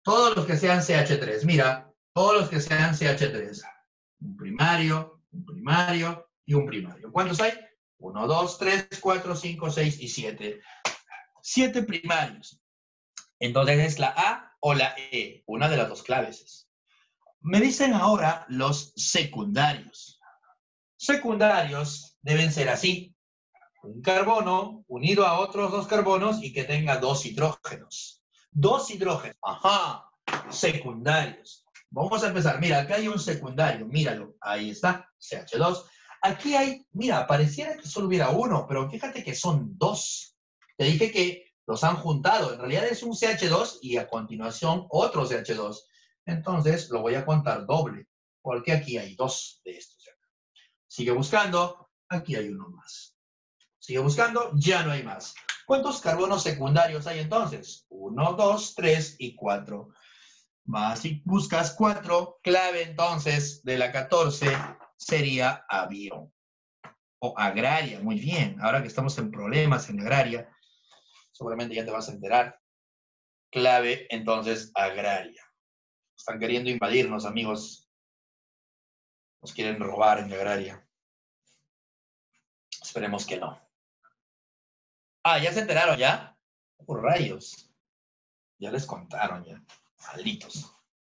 Todos los que sean CH3. Mira, todos los que sean CH3. Un primario y un primario. ¿Cuántos hay? 1, 2, 3, 4, 5, 6 y 7. 7 primarios. Entonces es la A o la E, una de las dos claves. Me dicen ahora los secundarios. Secundarios deben ser así. Un carbono unido a otros dos carbonos y que tenga dos hidrógenos. Dos hidrógenos. Ajá. Secundarios. Vamos a empezar. Mira, acá hay un secundario. Míralo. Ahí está. CH2. Aquí hay, mira, pareciera que solo hubiera uno, pero fíjate que son dos. Te dije que los han juntado. En realidad es un CH2 y a continuación otro CH2. Entonces lo voy a contar doble, porque aquí hay dos de estos. Sigue buscando. Aquí hay uno más. Sigue buscando, ya no hay más. ¿Cuántos carbonos secundarios hay entonces? 1, 2, 3 y 4. Vas y buscas 4. Clave entonces de la 14 sería avión. O agraria, muy bien. Ahora que estamos en problemas en agraria, seguramente ya te vas a enterar. Clave entonces agraria. Están queriendo invadirnos, amigos. Nos quieren robar en agraria. Esperemos que no. Ah, ¿ya se enteraron ya? Por rayos. Ya les contaron ya. Malditos.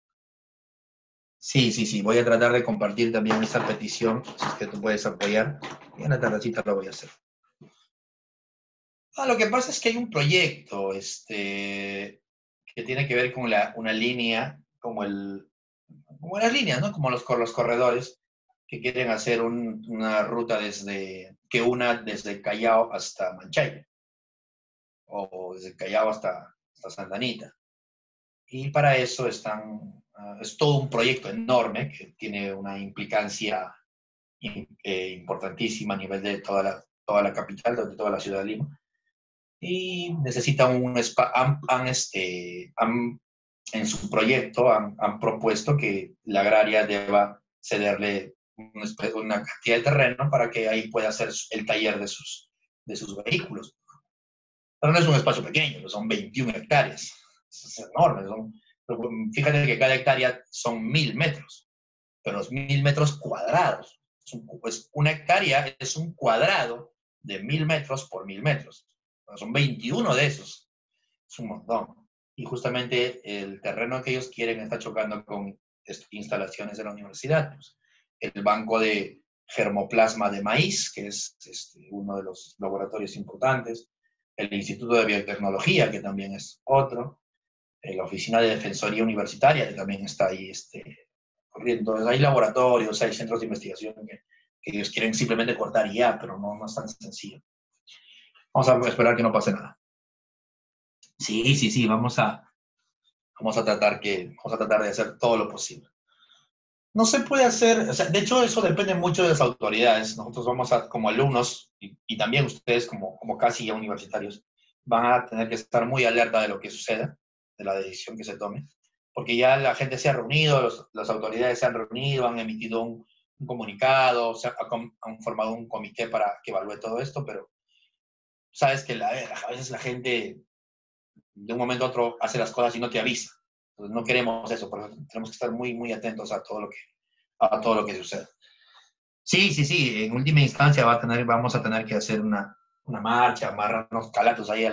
Sí, sí, sí. Voy a tratar de compartir también esa petición, si es que tú puedes apoyar. Y en la tardecita lo voy a hacer. Ah, lo que pasa es que hay un proyecto que tiene que ver con una línea, como las líneas, ¿no? Como los corredores, que quieren hacer una ruta que una desde Callao hasta Manchay, o desde Callao hasta Santa Anita. Y para eso es todo un proyecto enorme que tiene una implicancia importantísima a nivel de toda la capital, de toda la ciudad de Lima. Y necesitan en su proyecto han propuesto que la agraria deba cederle una cantidad de terreno para que ahí pueda hacer el taller de sus vehículos. Pero no es un espacio pequeño, son 21 hectáreas. Es enorme. Fíjate que cada hectárea son 1000 metros, pero los 1000 metros cuadrados. Pues una hectárea es un cuadrado de 1000 metros por 1000 metros. Son 21 de esos. Es un montón. Y justamente el terreno que ellos quieren está chocando con instalaciones de la universidad. Pues, el banco de germoplasma de maíz, que es uno de los laboratorios importantes, el Instituto de Biotecnología, que también es otro, la Oficina de Defensoría Universitaria, que también está ahí corriendo. Entonces, hay laboratorios, hay centros de investigación que ellos quieren simplemente cortar y ya, pero no es tan sencillo. Vamos a esperar que no pase nada. Sí, sí, sí, vamos a tratar de hacer todo lo posible. No se puede hacer, o sea, de hecho eso depende mucho de las autoridades. Nosotros como alumnos, y también ustedes como casi ya universitarios, van a tener que estar muy alerta de lo que suceda, de la decisión que se tome, porque ya la gente se ha reunido, las autoridades se han reunido, han emitido un comunicado, han formado un comité para que evalúe todo esto, pero sabes que a veces la gente de un momento a otro hace las cosas y no te avisa. Entonces no queremos eso, porque tenemos que estar muy, muy atentos a todo lo que suceda. Sí, sí, sí, en última instancia vamos a tener que hacer una marcha, amarrarnos calatos ahí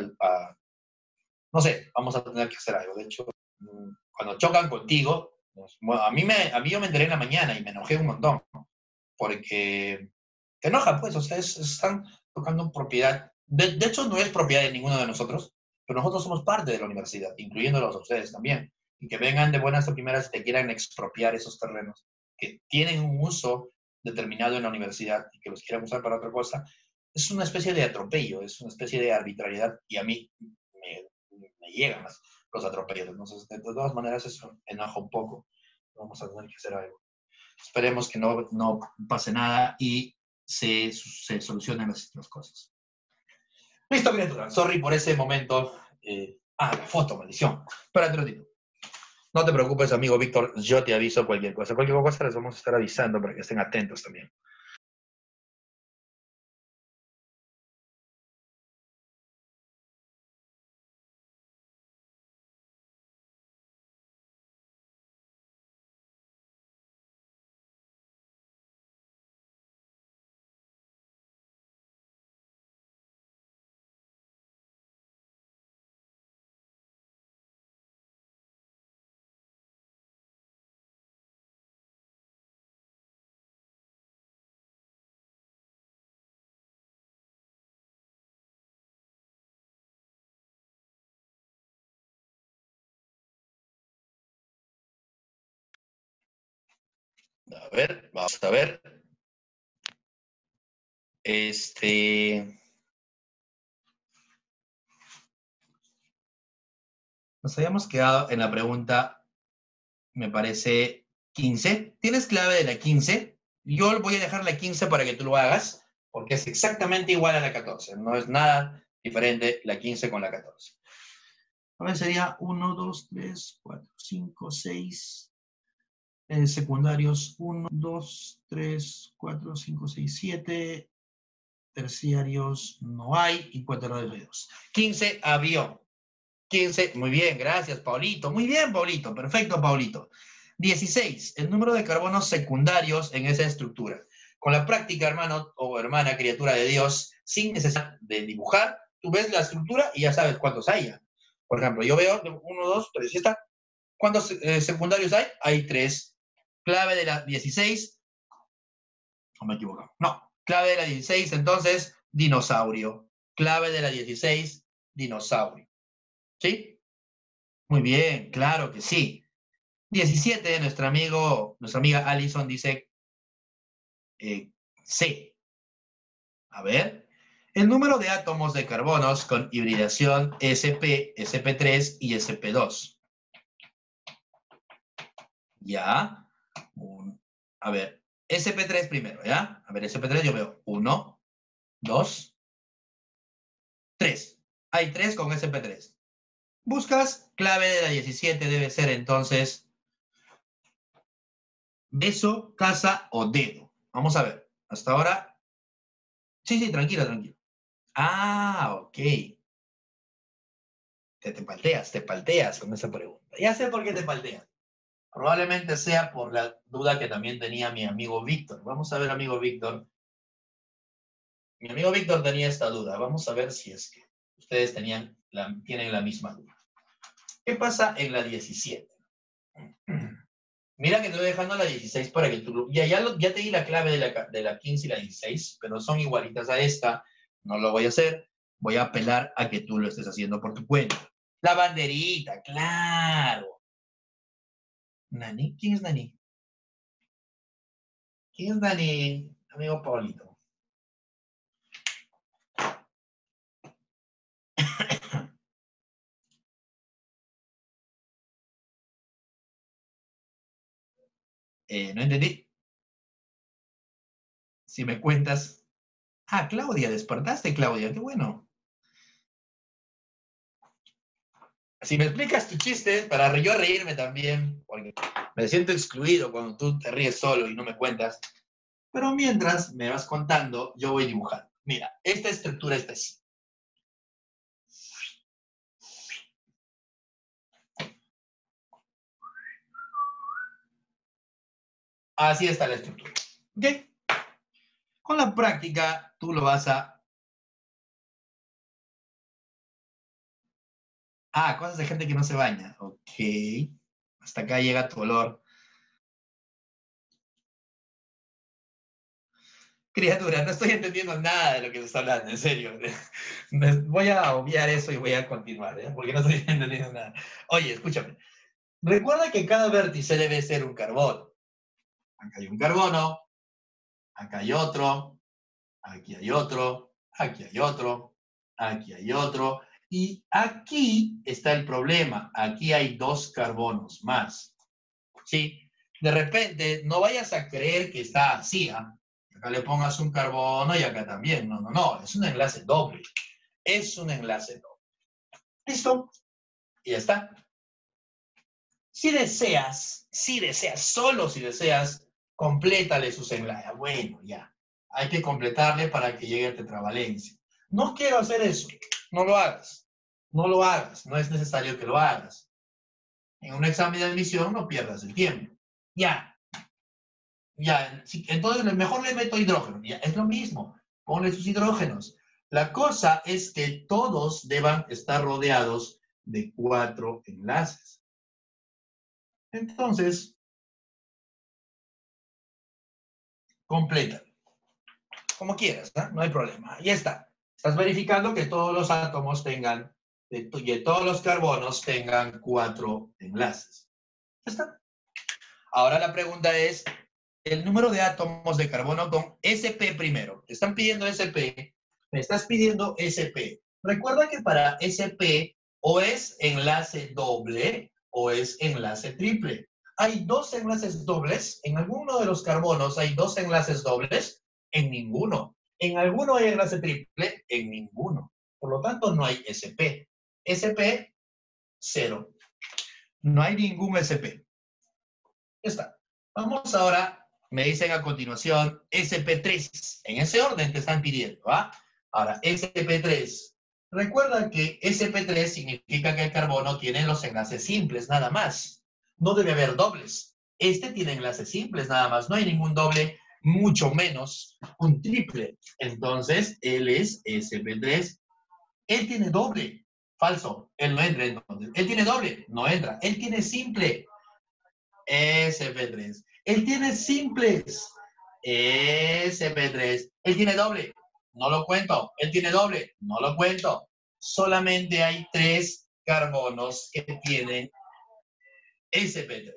no sé, vamos a tener que hacer algo. De hecho, cuando chocan contigo, bueno, a mí yo me enteré en la mañana y me enojé un montón, ¿no? Porque te enoja, pues, o sea, están tocando propiedad. De hecho, no es propiedad de ninguno de nosotros, pero nosotros somos parte de la universidad, incluyéndolos a ustedes también. Y que vengan de buenas a primeras y te quieran expropiar esos terrenos que tienen un uso determinado en la universidad y que los quieran usar para otra cosa, es una especie de atropello, es una especie de arbitrariedad y a mí me llegan los atropellos. Entonces, de todas maneras, eso enoja un poco. Vamos a tener que hacer algo. Esperemos que no pase nada y se solucionen las cosas. Listo, criatura. Sorry por ese momento. La foto, maldición. Espérate un ratito. No te preocupes, amigo Víctor. Yo te aviso cualquier cosa. Cualquier cosa les vamos a estar avisando para que estén atentos también. A ver, vamos a ver. Nos habíamos quedado en la pregunta, me parece, 15. ¿Tienes clave de la 15? Yo voy a dejar la 15 para que tú lo hagas, porque es exactamente igual a la 14. No es nada diferente la 15 con la 14. A ver, sería 1, 2, 3, 4, 5, 6. Secundarios 1, 2, 3, 4, 5, 6, 7. Terciarios no hay. Y cuaterarios hay 2. 15, avión. 15, muy bien, gracias, Paulito. Muy bien, Paulito. Perfecto, Paulito. 16, el número de carbonos secundarios en esa estructura. Con la práctica, hermano o hermana, criatura de Dios, sin necesidad de dibujar, tú ves la estructura y ya sabes cuántos hay. Por ejemplo, yo veo 1, 2, 3, ¿sí está? ¿Cuántos secundarios hay? Hay 3. Clave de la 16. No me equivoco. No. Clave de la 16, entonces, dinosaurio. Clave de la 16, dinosaurio. ¿Sí? Muy bien, claro que sí. 17, nuestra amiga Allison dice C. A ver. El número de átomos de carbonos con hibridación sp, sp3 y sp2. Ya. A ver, sp3 primero, ¿ya? A ver, sp3 yo veo 1, 2, 3. Hay 3 con sp3. Buscas clave de la 17, debe ser entonces beso, casa o dedo. Vamos a ver. Hasta ahora. Sí, sí, tranquila, tranquila. Ah, ok. Te palteas con esa pregunta. Ya sé por qué te palteas. Probablemente sea por la duda que también tenía mi amigo Víctor. Vamos a ver, amigo Víctor. Mi amigo Víctor tenía esta duda. Vamos a ver si es que ustedes tienen la misma duda. ¿Qué pasa en la 17? Mira que te estoy dejando la 16 para que tú... Ya te di la clave de la 15 y la 16, pero son igualitas a esta. No lo voy a hacer. Voy a apelar a que tú lo estés haciendo por tu cuenta. La banderita, claro. ¿Nani? ¿Quién es Nani? ¿Quién es Nani, amigo Paulito? No entendí. Si me cuentas. Ah, Claudia, despertaste, Claudia, qué bueno. Si me explicas tu chiste, para yo reírme también, porque me siento excluido cuando tú te ríes solo y no me cuentas. Pero mientras me vas contando, yo voy dibujando. Mira, esta estructura está así. Así está la estructura. ¿Ok? Con la práctica, tú lo vas a... Ah, cosas de gente que no se baña. Ok. Hasta acá llega tu olor. Criatura, no estoy entendiendo nada de lo que me está hablando, en serio. Voy a obviar eso y voy a continuar, ¿eh? Porque no estoy entendiendo nada. Oye, escúchame. Recuerda que cada vértice debe ser un carbono. Acá hay un carbono, acá hay otro, aquí hay otro, aquí hay otro, aquí hay otro. Y aquí está el problema. Aquí hay 2 carbonos más. ¿Sí? De repente, no vayas a creer que está así, ¿ah? Acá le pongas un carbono y acá también. No, no, no. Es un enlace doble. Es un enlace doble. ¿Listo? Y ya está. Si deseas, solo si deseas, complétale sus enlaces. Bueno, ya. Hay que completarle para que llegue a tetravalencia. No quiero hacer eso. No lo hagas. No lo hagas. No es necesario que lo hagas. En un examen de admisión no pierdas el tiempo. Ya. Ya, entonces mejor le meto hidrógeno. Ya, es lo mismo. Ponle sus hidrógenos. La cosa es que todos deban estar rodeados de 4 enlaces. Entonces, completa. Como quieras, ¿no? No hay problema. Ya está. Estás verificando que todos los átomos tengan, que todos los carbonos tengan 4 enlaces. Ya está. Ahora la pregunta es, el número de átomos de carbono con sp primero. Te están pidiendo sp, me estás pidiendo sp. Recuerda que para sp o es enlace doble o es enlace triple. ¿Hay dos enlaces dobles? En alguno de los carbonos hay dos enlaces dobles, en ninguno. En alguno hay enlace triple, en ninguno. Por lo tanto, no hay sp. Sp, 0. No hay ningún sp. Ya está. Vamos ahora, me dicen a continuación, sp3. En ese orden te están pidiendo, ¿va? Ahora, sp3. Recuerda que sp3 significa que el carbono tiene los enlaces simples, nada más. No debe haber dobles. Este tiene enlaces simples, nada más. No hay ningún doble, mucho menos un triple. Entonces, él es sp3. Él tiene doble. Falso. Él no entra entonces. Él tiene doble. No entra. Él tiene simple. sp3. Él tiene simples. sp3. Él tiene doble. No lo cuento. Él tiene doble. No lo cuento. Solamente hay 3 carbonos que tienen sp3.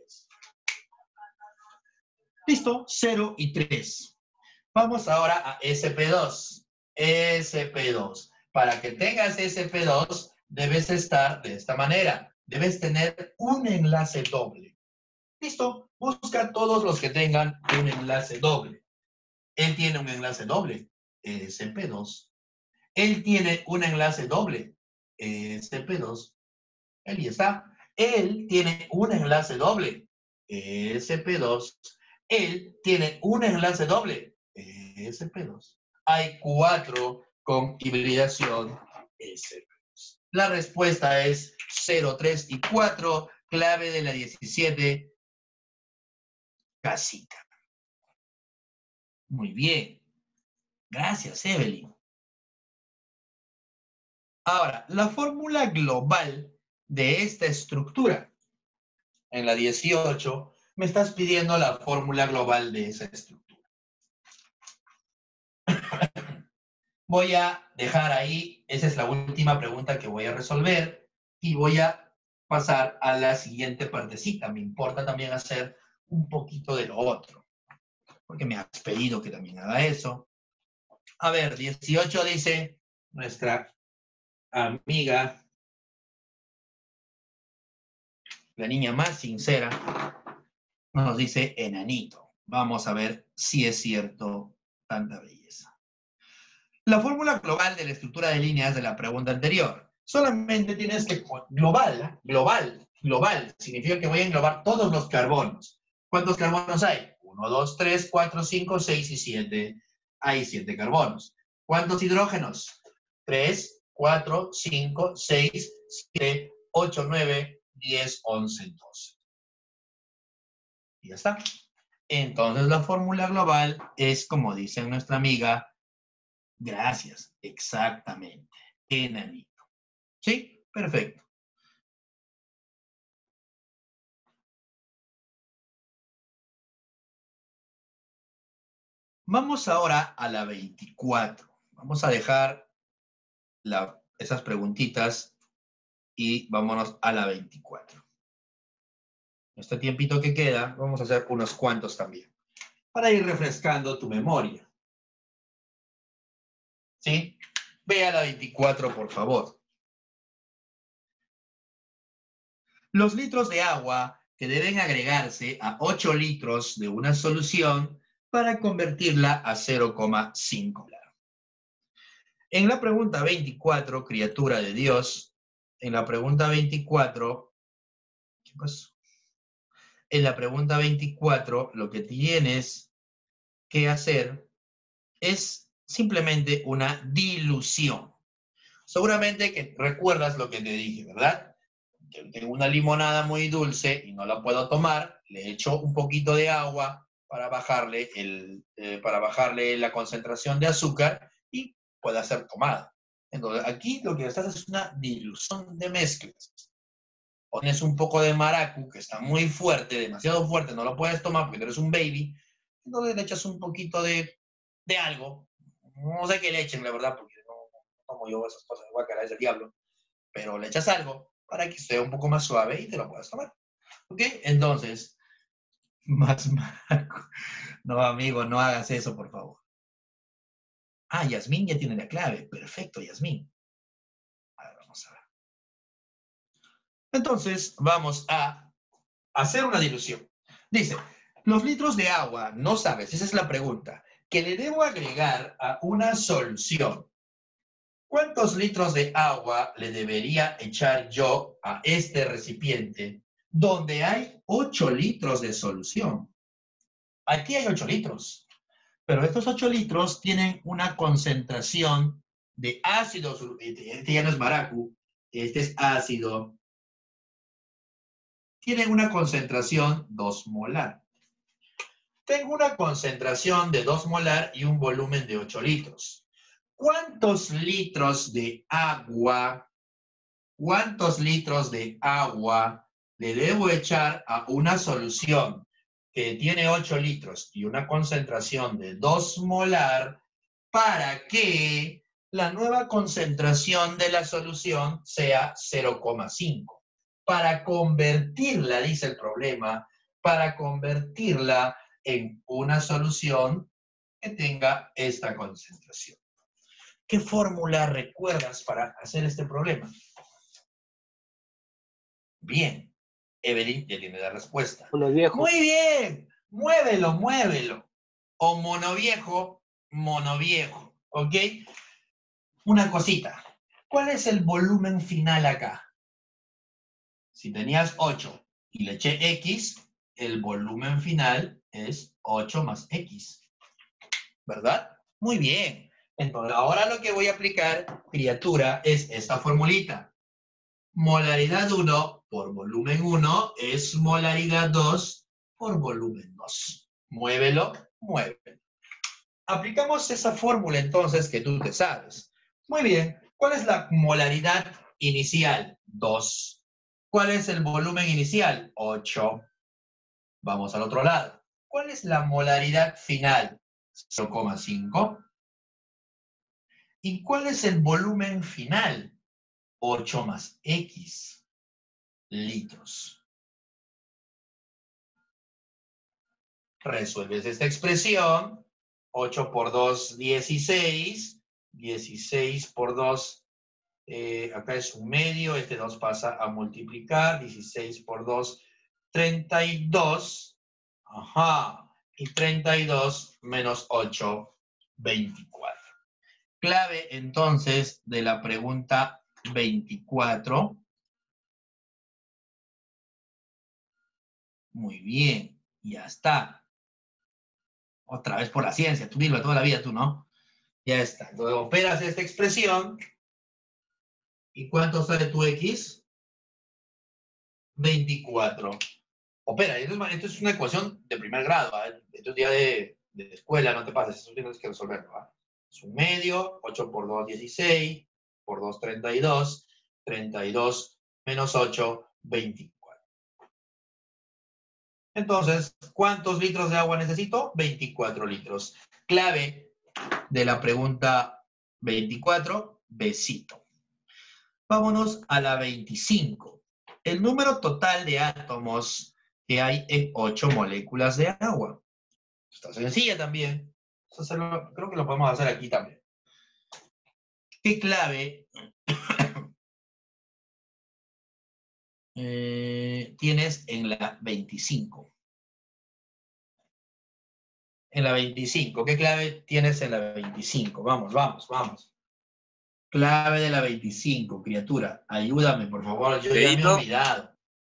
Listo. 0 y 3. Vamos ahora a sp2. sp2. Para que tengas sp2, debes estar de esta manera. Debes tener un enlace doble. Listo. Busca todos los que tengan un enlace doble. Él tiene un enlace doble. sp2. Él tiene un enlace doble. sp2. Ahí está. Él tiene un enlace doble. sp2. Él tiene un enlace doble. sp2. Hay 4 con hibridación sp2. La respuesta es 0, 3 y 4. Clave de la 17. Casita. Muy bien. Gracias, Evelyn. Ahora, la fórmula global de esta estructura. En la 18 me estás pidiendo la fórmula global de esa estructura. Voy a dejar ahí, esa es la última pregunta que voy a resolver y voy a pasar a la siguiente partecita. Me importa también hacer un poquito de lo otro, porque me has pedido que también haga eso. A ver, 18 dice nuestra amiga, la niña más sincera, nos dice enanito. Vamos a ver si es cierto tanta belleza. La fórmula global de la estructura de líneas de la pregunta anterior. Solamente tienes que... Global. Significa que voy a englobar todos los carbonos. ¿Cuántos carbonos hay? 1, 2, 3, 4, 5, 6 y 7. Hay 7 carbonos. ¿Cuántos hidrógenos? 3, 4, 5, 6, 7, 8, 9, 10, 11, 12. Y ya está. Entonces la fórmula global es como dice nuestra amiga. Gracias, exactamente. Enanito. ¿Sí? Perfecto. Vamos ahora a la 24. Vamos a dejar esas preguntitas y vámonos a la 24. Este tiempito que queda, vamos a hacer unos cuantos también, para ir refrescando tu memoria. ¿Sí? Ve a la 24, por favor. Los litros de agua que deben agregarse a 8 litros de una solución para convertirla a 0,5. En la pregunta 24, criatura de Dios, en la pregunta 24, ¿qué pasó? En la pregunta 24, lo que tienes que hacer es simplemente una dilución. Seguramente que recuerdas lo que te dije, ¿verdad? Que tengo una limonada muy dulce y no la puedo tomar, le echo un poquito de agua para bajarle la concentración de azúcar y pueda ser tomada. Entonces, aquí lo que estás es una dilución de mezclas. Pones un poco de maracu, que está muy fuerte, demasiado fuerte, no lo puedes tomar porque eres un baby, entonces le echas un poquito de algo. No sé qué le echen, la verdad, porque no como yo esas cosas, guacala, es el diablo, pero le echas algo para que sea un poco más suave y te lo puedas tomar. ¿Ok? Entonces, Más Marco. No, amigo, no hagas eso, por favor. Ah, Yasmín ya tiene la clave. Perfecto, Yasmín. A ver, vamos a ver. Entonces, vamos a hacer una dilución. Dice, los litros de agua, no sabes, esa es la pregunta, que le debo agregar a una solución. ¿Cuántos litros de agua le debería echar yo a este recipiente donde hay 8 litros de solución? Aquí hay 8 litros, pero estos 8 litros tienen una concentración de ácido sulfúrico. Este ya no es maracu, este es ácido. Tienen una concentración 2 molar. Tengo una concentración de 2 molar y un volumen de 8 litros. ¿Cuántos litros de agua le debo echar a una solución que tiene 8 litros y una concentración de 2 molar para que la nueva concentración de la solución sea 0,5? Para convertirla, dice el problema, para convertirla en una solución que tenga esta concentración. ¿Qué fórmula recuerdas para hacer este problema? Bien, Evelyn ya tiene la respuesta. Monoviejo. Muy bien, muévelo, muévelo. O monoviejo, monoviejo, ¿ok? Una cosita, ¿cuál es el volumen final acá? Si tenías 8 y le eché X, el volumen final es 8 más X, ¿verdad? Muy bien. Entonces, ahora lo que voy a aplicar, criatura, es esta formulita. Molaridad 1 por volumen 1 es molaridad 2 por volumen 2. Muévelo, muévelo. Aplicamos esa fórmula entonces que tú te sabes. Muy bien. ¿Cuál es la molaridad inicial? 2. ¿Cuál es el volumen inicial? 8. Vamos al otro lado. ¿Cuál es la molaridad final? 0,5. ¿Y cuál es el volumen final? 8 más X litros. Resuelves esta expresión. 8 por 2, 16. 16 por 2, acá es un medio. Este 2 pasa a multiplicar. 16 por 2, 32. Ajá. Y 32 menos 8, 24. Clave entonces de la pregunta 24. Muy bien, ya está. Otra vez por la ciencia, tú viva toda la vida, tú, ¿no? Ya está. Entonces operas esta expresión. ¿Y cuánto sale tu X? 24. Opera, esto es una ecuación de primer grado, ¿eh? Esto es día de escuela, no te pases, eso tienes que resolverlo, ¿eh? Es un medio, 8 por 2, 16, por 2, 32, 32 menos 8, 24. Entonces, ¿cuántos litros de agua necesito? 24 litros. Clave de la pregunta 24, besito. Vámonos a la 25. El número total de átomos que hay en 8 moléculas de agua. Está sencilla también. Creo que lo podemos hacer aquí también. ¿Qué clave tienes en la 25? En la 25. ¿Qué clave tienes en la 25? Vamos, vamos, vamos. Clave de la 25, criatura. Ayúdame, por favor. Yo ya me he olvidado.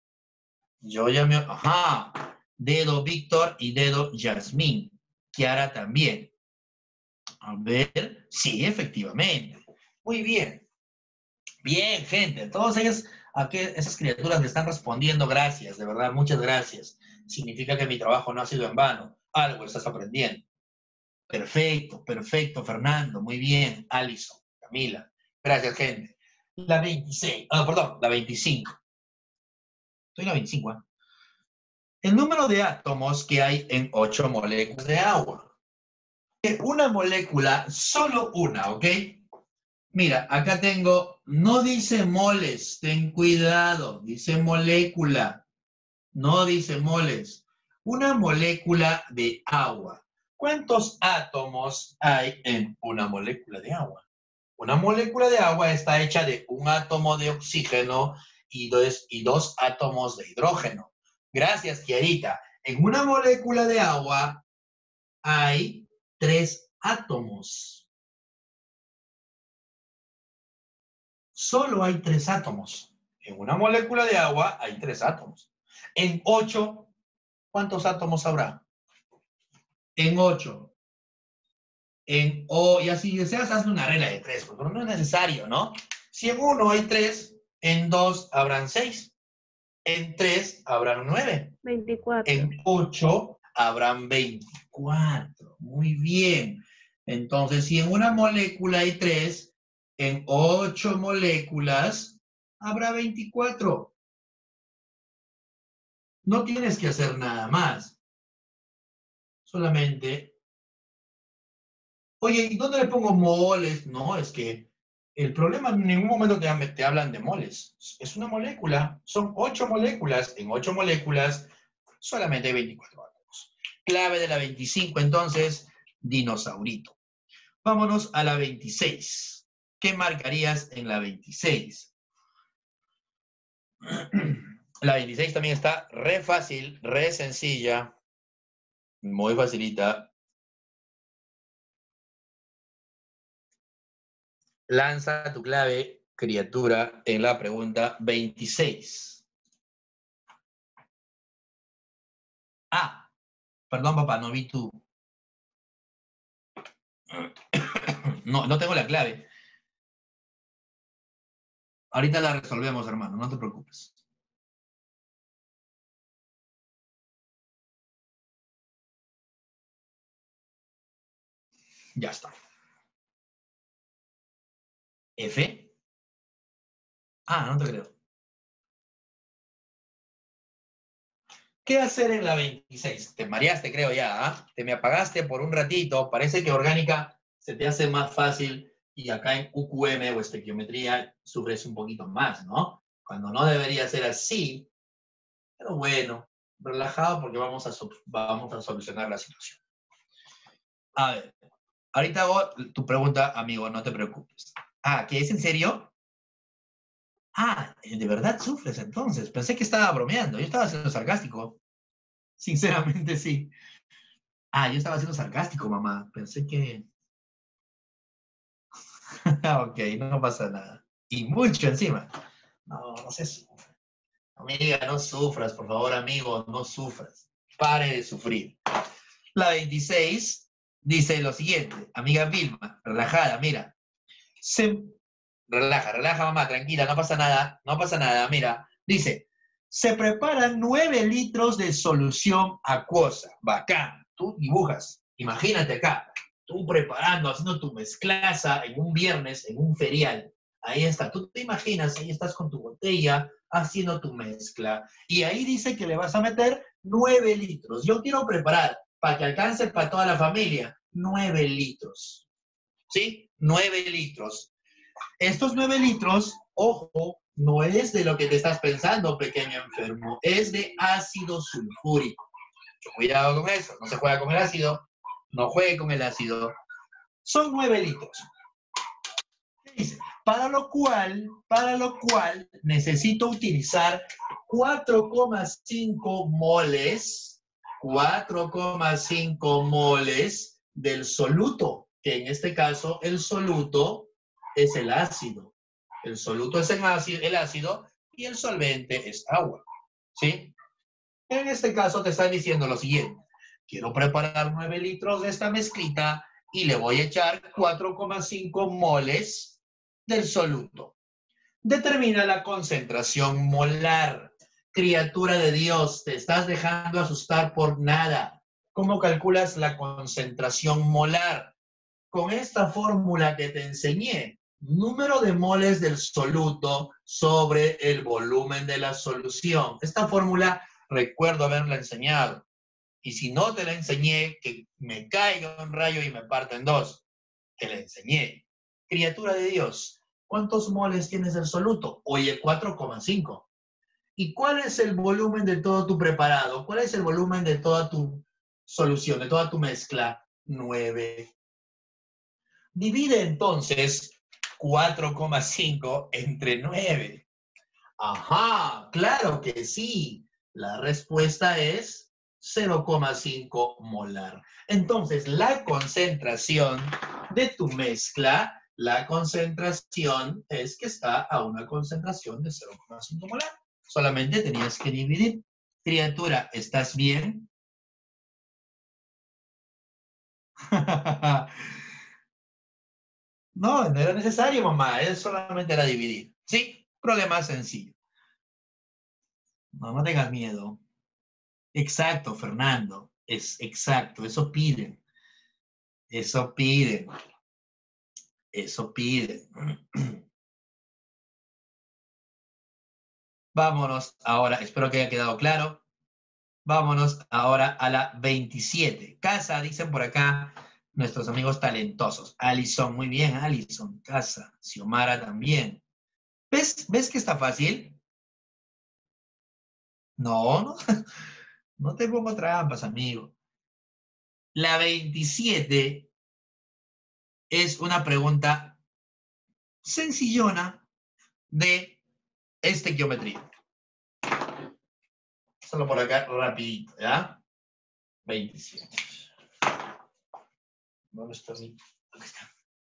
Ajá. Dedo Víctor y dedo Yasmín. Kiara también. A ver. Sí, efectivamente. Muy bien. Bien, gente. Todas esas criaturas me están respondiendo. Gracias, de verdad. Muchas gracias. Significa que mi trabajo no ha sido en vano. Algo estás aprendiendo. Perfecto, perfecto, Fernando. Muy bien. Alison, Camila. Gracias, gente. La 26. Perdón, la 25. Estoy en la 25, ¿eh? El número de átomos que hay en 8 moléculas de agua. Una molécula, solo una, ¿ok? Mira, acá tengo, no dice moles, ten cuidado, dice molécula, no dice moles. Una molécula de agua. ¿Cuántos átomos hay en una molécula de agua? Una molécula de agua está hecha de un átomo de oxígeno y dos átomos de hidrógeno. Gracias, Kiarita. En una molécula de agua hay 3 átomos. Solo hay 3 átomos. En una molécula de agua hay 3 átomos. En 8, ¿cuántos átomos habrá? En 8. Y así deseas, haz una regla de 3, porque no es necesario, ¿no? Si en 1 hay 3, en 2 habrán 6, en 3 habrán 9, 24. en 8 habrán 24. Muy bien. Entonces, si en una molécula hay 3, en 8 moléculas habrá 24. No tienes que hacer nada más. Solamente... Oye, ¿y dónde le pongo moles? No, es que el problema en ningún momento te hablan de moles. Es una molécula. Son 8 moléculas. En 8 moléculas solamente hay 24 átomos. Clave de la 25, entonces, dinosaurito. Vámonos a la 26. ¿Qué marcarías en la 26? La 26 también está re fácil, re sencilla, muy facilita. Lanza tu clave, criatura, en la pregunta 26. Ah, perdón, papá, no vi tu... No tengo la clave. Ahorita la resolvemos, hermano, no te preocupes. Ya está. ¿F? Ah, no te creo. ¿Qué hacer en la 26? Te mareaste, creo ya, ¿ah? Te me apagaste por un ratito. Parece que orgánica se te hace más fácil y acá en UQM o estequiometría sufres un poquito más, ¿no? Cuando no debería ser así, pero bueno, relajado porque vamos a solucionar la situación. A ver, ahorita hago tu pregunta, amigo, no te preocupes. Ah, ¿qué es en serio? Ah, ¿de verdad sufres entonces? Pensé que estaba bromeando, yo estaba siendo sarcástico. Sinceramente, sí. Ah, yo estaba siendo sarcástico, mamá. Pensé que... Ok, no pasa nada. Y mucho encima. No, no se sufre. Amiga, no sufras, por favor, amigo, no sufras. Pare de sufrir. La 26 dice lo siguiente. Amiga Vilma, relajada, mira. Relaja, mamá, tranquila, no pasa nada, mira. Dice, se preparan 9 litros de solución acuosa. Bacán, tú dibujas. Imagínate acá, tú preparando, haciendo tu mezclaza en un viernes, en un ferial. Ahí está, tú te imaginas, ahí estás con tu botella, haciendo tu mezcla. Y ahí dice que le vas a meter 9 litros. Yo quiero preparar, para que alcance para toda la familia, 9 litros. ¿Sí? 9 litros. Estos 9 litros, ojo, no es de lo que te estás pensando, pequeño enfermo, es de ácido sulfúrico. Mucho cuidado con eso, no se juega con el ácido, no juegue con el ácido. Son 9 litros. ¿Qué dice? Para lo cual necesito utilizar 4,5 moles del soluto, que en este caso el soluto es el ácido. El soluto es el ácido y el solvente es agua. ¿Sí? En este caso te están diciendo lo siguiente. Quiero preparar 9 litros de esta mezclita y le voy a echar 4,5 moles del soluto. Determina la concentración molar. Criatura de Dios, te estás dejando asustar por nada. ¿Cómo calculas la concentración molar? Con esta fórmula que te enseñé, número de moles del soluto sobre el volumen de la solución. Esta fórmula recuerdo haberla enseñado. Y si no te la enseñé, que me caiga un rayo y me parta en dos. Te la enseñé. Criatura de Dios, ¿cuántos moles tienes del soluto? Oye, 4,5. ¿Y cuál es el volumen de todo tu preparado? ¿Cuál es el volumen de toda tu solución, de toda tu mezcla? 9. Divide entonces 4,5 entre 9. Ajá, claro que sí. La respuesta es 0,5 molar. Entonces, la concentración de tu mezcla, la concentración es que está a una concentración de 0,5 molar. Solamente tenías que dividir. Criatura, ¿estás bien? No, no era necesario, mamá. Él solamente era dividir. Sí, problema sencillo. No, no tengas miedo. Exacto, Fernando. Es exacto. Eso piden. Eso piden. Eso piden. Vámonos ahora. Espero que haya quedado claro. Vámonos ahora a la 27. Casa, dicen por acá nuestros amigos talentosos. Alison, muy bien, Alison. Casa. Xiomara también. ¿Ves que está fácil? No, no, no te pongo trampas, amigo. La 27 es una pregunta sencillona de estequiometría. Solo por acá, rapidito, ¿ya? 27. ¿Dónde está mi? ¿Dónde está?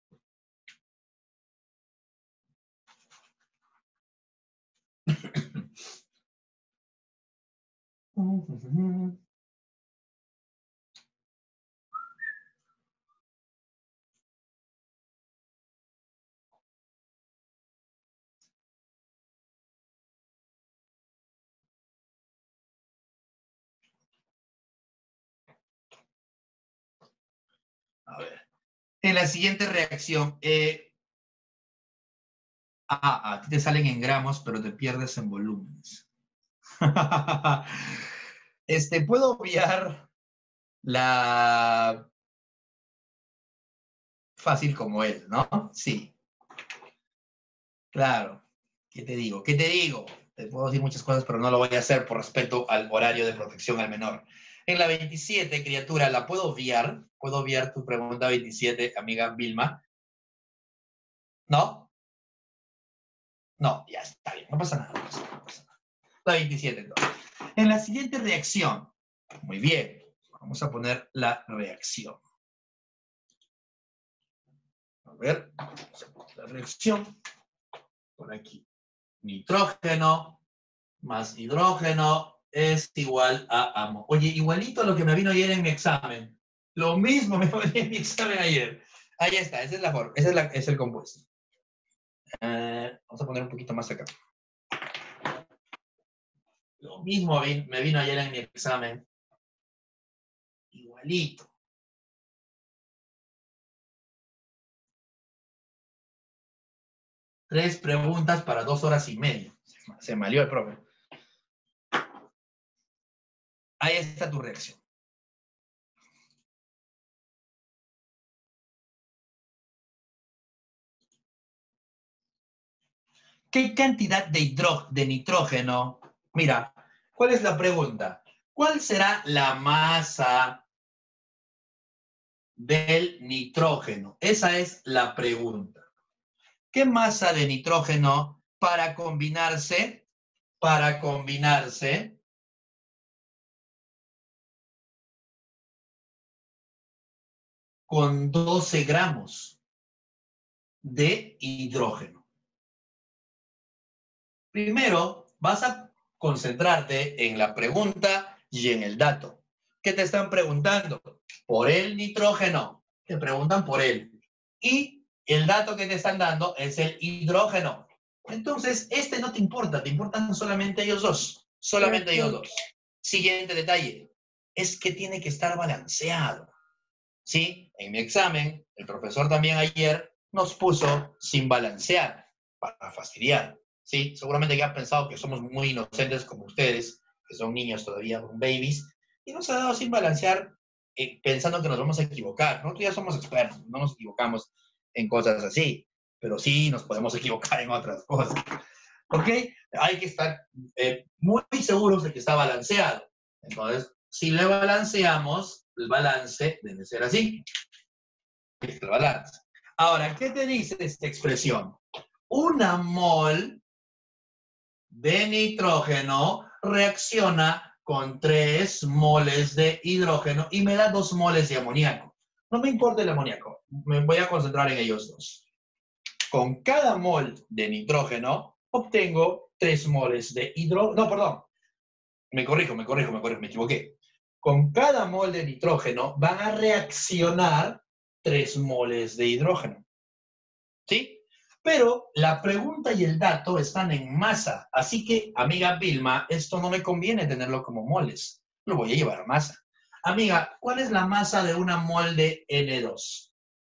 A ver. En la siguiente reacción, a ti te salen en gramos, pero te pierdes en volúmenes. Puedo obviar la fácil como él, ¿no? Sí. Claro. ¿Qué te digo? ¿Qué te digo? Te puedo decir muchas cosas, pero no lo voy a hacer por respeto al horario de protección al menor. En la 27, criatura, ¿la puedo obviar? ¿Puedo obviar tu pregunta 27, amiga Vilma? ¿No? No, ya está bien, no pasa nada, no pasa nada, no pasa nada. La 27, entonces. En la siguiente reacción, muy bien, vamos a poner la reacción. A ver, vamos a poner la reacción por aquí. Nitrógeno más hidrógeno es igual a amor. Oye, igualito a lo que me vino ayer en mi examen. Lo mismo me vino en mi examen ayer. Ahí está, esa es la forma, es el compuesto. Vamos a poner un poquito más acá. Lo mismo me vino ayer en mi examen. Igualito. Tres preguntas para 2 horas y media. Se malió el profe. Ahí está tu reacción. ¿Qué cantidad de nitrógeno? Mira, ¿cuál es la pregunta? ¿Cuál será la masa del nitrógeno? Esa es la pregunta. ¿Qué masa de nitrógeno para combinarse con 12 gramos de hidrógeno? Primero, vas a concentrarte en la pregunta y en el dato. ¿Qué te están preguntando? Por el nitrógeno. Te preguntan por él. Y el dato que te están dando es el hidrógeno. Entonces, no te importa, te importan solamente ellos dos. Solamente ellos dos. Siguiente detalle, es que tiene que estar balanceado. ¿Sí? En mi examen, el profesor también ayer nos puso sin balancear, para fastidiar. ¿Sí? Seguramente que han pensado que somos muy inocentes como ustedes, que son niños todavía, babies, y nos ha dado sin balancear pensando que nos vamos a equivocar. Nosotros ya somos expertos, no nos equivocamos en cosas así, pero sí nos podemos equivocar en otras cosas. ¿Ok? Hay que estar muy seguros de que está balanceado. Entonces, si le balanceamos, el balance debe ser así. Este balance. Ahora, ¿qué te dice esta expresión? Una mol de nitrógeno reacciona con 3 moles de hidrógeno y me da 2 moles de amoníaco. No me importa el amoníaco, me voy a concentrar en ellos dos. Con cada mol de nitrógeno obtengo 3 moles de hidrógeno. No, perdón, me equivoqué. Con cada mol de nitrógeno van a reaccionar 3 moles de hidrógeno. ¿Sí? Pero la pregunta y el dato están en masa. Así que, amiga Vilma, esto no me conviene tenerlo como moles. Lo voy a llevar a masa. Amiga, ¿cuál es la masa de una mol de N2?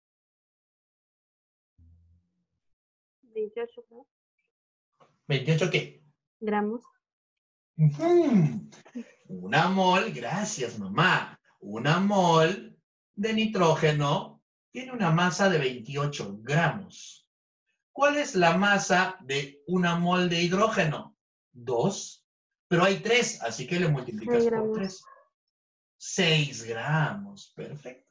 28 ¿28 qué? gramos. Una mol, gracias mamá, una mol de nitrógeno tiene una masa de 28 gramos. ¿Cuál es la masa de una mol de hidrógeno? 2. Pero hay 3, así que le multiplicas 6 por gramos. 3. 6 gramos, perfecto.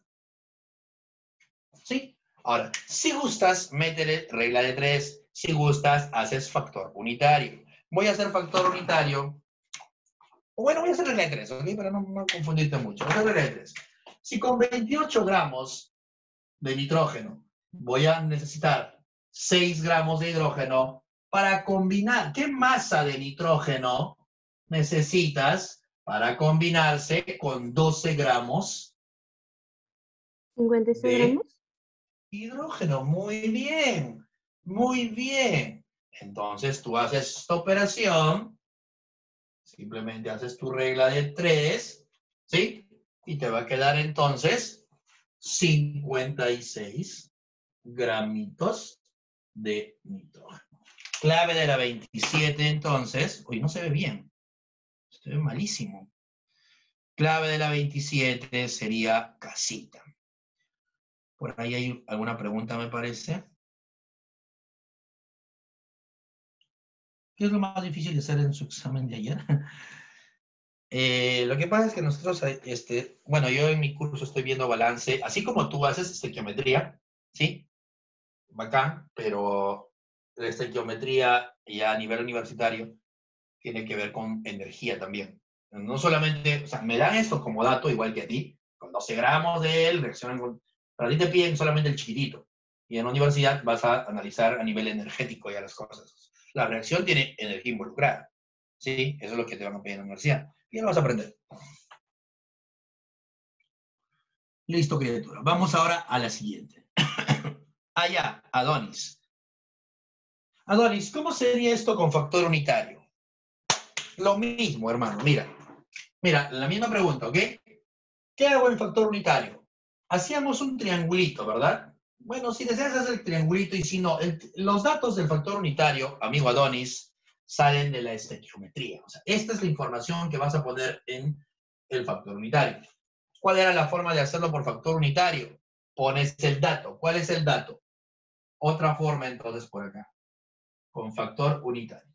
¿Sí? Ahora, si gustas, métele regla de 3. Si gustas, haces factor unitario. Voy a hacer factor unitario. O bueno, voy a hacer regla de 3, ¿ok? Para no confundirte mucho. Voy a hacer regla de 3. Si con 28 gramos de nitrógeno voy a necesitar 6 gramos de hidrógeno para combinar. ¿Qué masa de nitrógeno necesitas para combinarse con 12 gramos 56 de gramos. hidrógeno? Muy bien, muy bien. Entonces tú haces esta operación, simplemente haces tu regla de 3, ¿sí? Y te va a quedar entonces 56 gramitos de nitrógeno. Clave de la 27, entonces. Uy, no se ve bien. Se ve malísimo. Clave de la 27 sería casita. Por ahí hay alguna pregunta, me parece. ¿Qué es lo más difícil de hacer en su examen de ayer? Lo que pasa es que nosotros, bueno, yo en mi curso estoy viendo balance, así como tú haces estequiometría, ¿sí? Bacán, pero la estequiometría ya a nivel universitario tiene que ver con energía también. No solamente, o sea, me dan esto como dato, igual que a ti, con 12 gramos de él, reaccionan con... Pero a ti te piden solamente el chiquitito. Y en la universidad vas a analizar a nivel energético ya las cosas. La reacción tiene energía involucrada. ¿Sí? Eso es lo que te van a pedir en la universidad. Y ya lo vas a aprender. Listo, criatura. Vamos ahora a la siguiente. Allá, Adonis. Adonis, ¿cómo sería esto con factor unitario? Lo mismo, hermano, mira. Mira, la misma pregunta, ¿ok? ¿Qué hago en factor unitario? Hacíamos un triangulito, ¿verdad? Bueno, si deseas hacer el triangulito y si no, los datos del factor unitario, amigo Adonis, salen de la estequiometría. O sea, esta es la información que vas a poner en el factor unitario. ¿Cuál era la forma de hacerlo por factor unitario? Pones el dato. ¿Cuál es el dato? Otra forma entonces por acá, con factor unitario.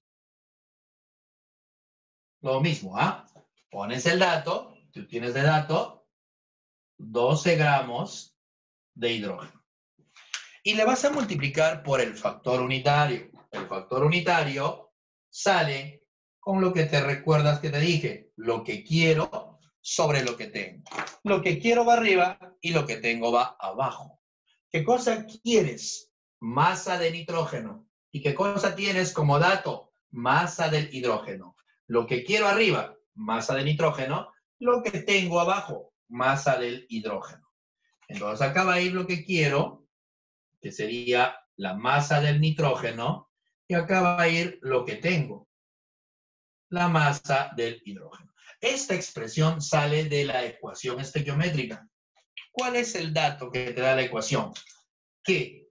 Lo mismo, ¿ah? Pones el dato, tú tienes de dato 12 gramos de hidrógeno. Y le vas a multiplicar por el factor unitario. El factor unitario sale con lo que te recuerdas que te dije, lo que quiero sobre lo que tengo. Lo que quiero va arriba y lo que tengo va abajo. ¿Qué cosa quieres? Masa de nitrógeno. ¿Y qué cosa tienes como dato? Masa del hidrógeno. Lo que quiero arriba, masa de nitrógeno. Lo que tengo abajo, masa del hidrógeno. Entonces acá va a ir lo que quiero, que sería la masa del nitrógeno, y acá va a ir lo que tengo, la masa del hidrógeno. Esta expresión sale de la ecuación estequiométrica. ¿Cuál es el dato que te da la ecuación? Que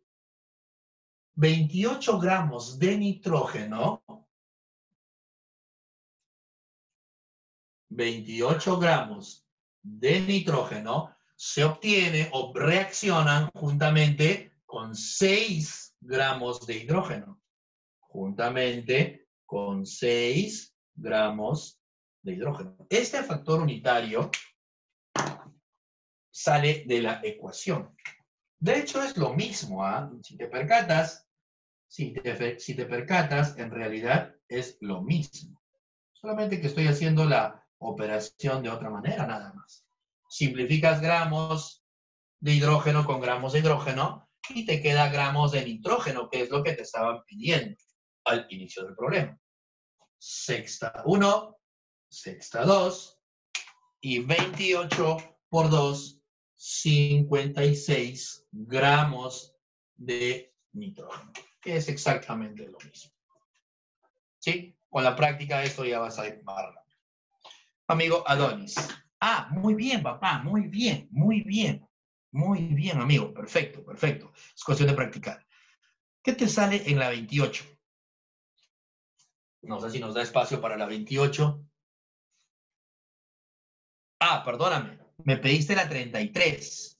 28 gramos de nitrógeno, 28 gramos de nitrógeno se obtiene o reaccionan juntamente con 6 gramos de hidrógeno. Juntamente con 6 gramos de hidrógeno. Este factor unitario sale de la ecuación. De hecho, es lo mismo, ¿ah? Si te percatas, en realidad es lo mismo. Solamente que estoy haciendo la operación de otra manera, nada más. Simplificas gramos de hidrógeno con gramos de hidrógeno y te queda gramos de nitrógeno, que es lo que te estaban pidiendo al inicio del problema. Sexta 1, sexta 2 y 28 por 2, 56 gramos de nitrógeno, que es exactamente lo mismo. ¿Sí? Con la práctica esto ya vas a ir más rápido. Amigo Adonis. Ah, muy bien, papá, muy bien, muy bien. Muy bien, amigo, perfecto, perfecto. Es cuestión de practicar. ¿Qué te sale en la 28? No sé si nos da espacio para la 28. Ah, perdóname, me pediste la 33.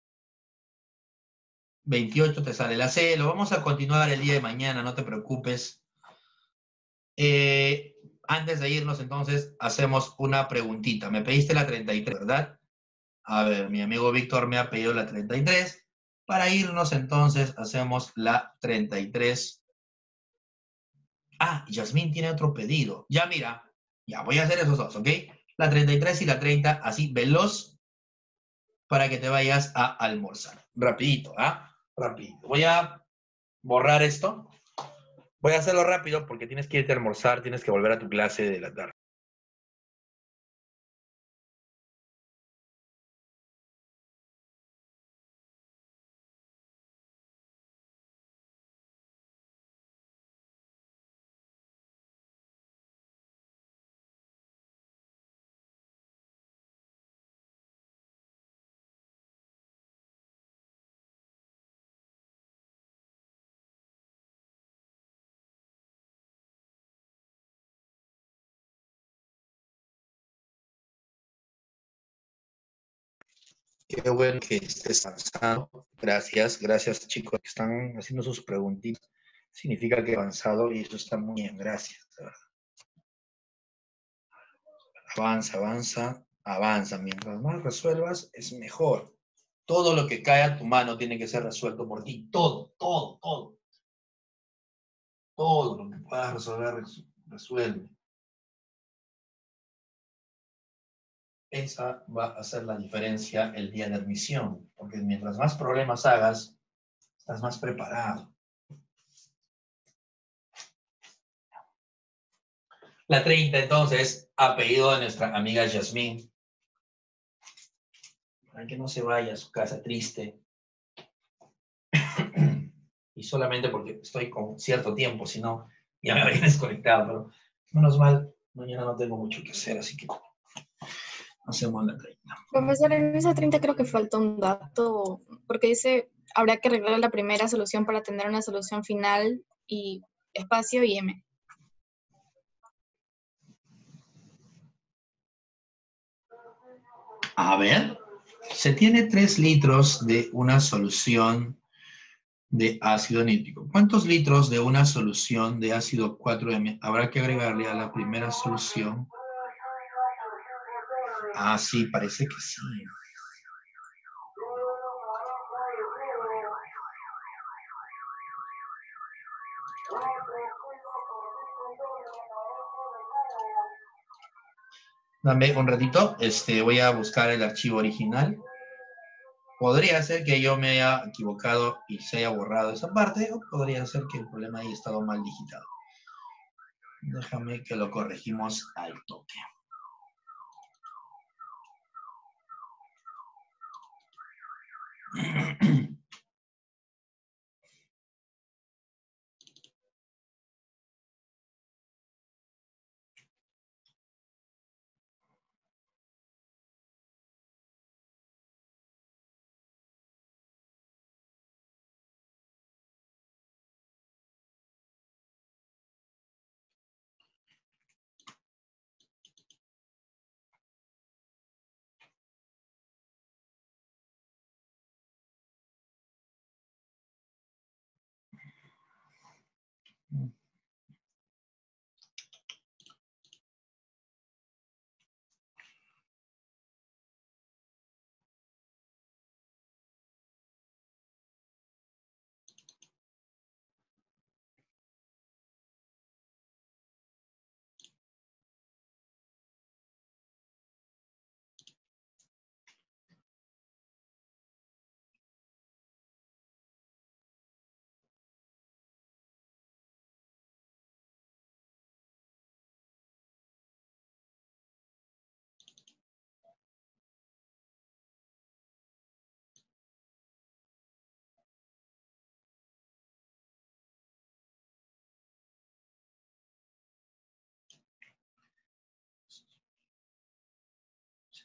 28 te sale la C. Lo vamos a continuar el día de mañana, no te preocupes. Antes de irnos, entonces, hacemos una preguntita. Me pediste la 33, ¿verdad? A ver, mi amigo Víctor me ha pedido la 33. Para irnos, entonces, hacemos la 33. Ah, Yasmín tiene otro pedido. Ya, mira. Ya, voy a hacer esos dos, ¿ok? La 33 y la 30, así, veloz, para que te vayas a almorzar. Rapidito, ¿ah? Rapidito. Voy a borrar esto. Voy a hacerlo rápido porque tienes que irte a almorzar, tienes que volver a tu clase de la tarde. Qué bueno que estés avanzando. Gracias, gracias chicos que están haciendo sus preguntitas. Significa que he avanzado y eso está muy bien, gracias. Avanza, avanza, avanza. Mientras más resuelvas, es mejor. Todo lo que cae a tu mano tiene que ser resuelto por ti. Todo, todo, todo. Todo lo que puedas resolver, resuelve. Esa va a hacer la diferencia el día de admisión, porque mientras más problemas hagas, estás más preparado. La 30, entonces, apellido de nuestra amiga Yasmín. Para que no se vaya a su casa triste. Y solamente porque estoy con cierto tiempo, si no, ya me habría desconectado. Pero menos mal, mañana no tengo mucho que hacer, así que hacemos la 30. Profesor, en esa 30 creo que falta un dato, porque dice, habría que arreglar la primera solución para tener una solución final y espacio y M. A ver, se tiene 3 litros de una solución de ácido nítrico. ¿Cuántos litros de una solución de ácido 4M habrá que agregarle a la primera solución? Ah, sí, parece que sí. Dame un ratito, voy a buscar el archivo original. Podría ser que yo me haya equivocado y se haya borrado esa parte, o podría ser que el problema haya estado mal digitado. Déjame que lo corregimos al toque.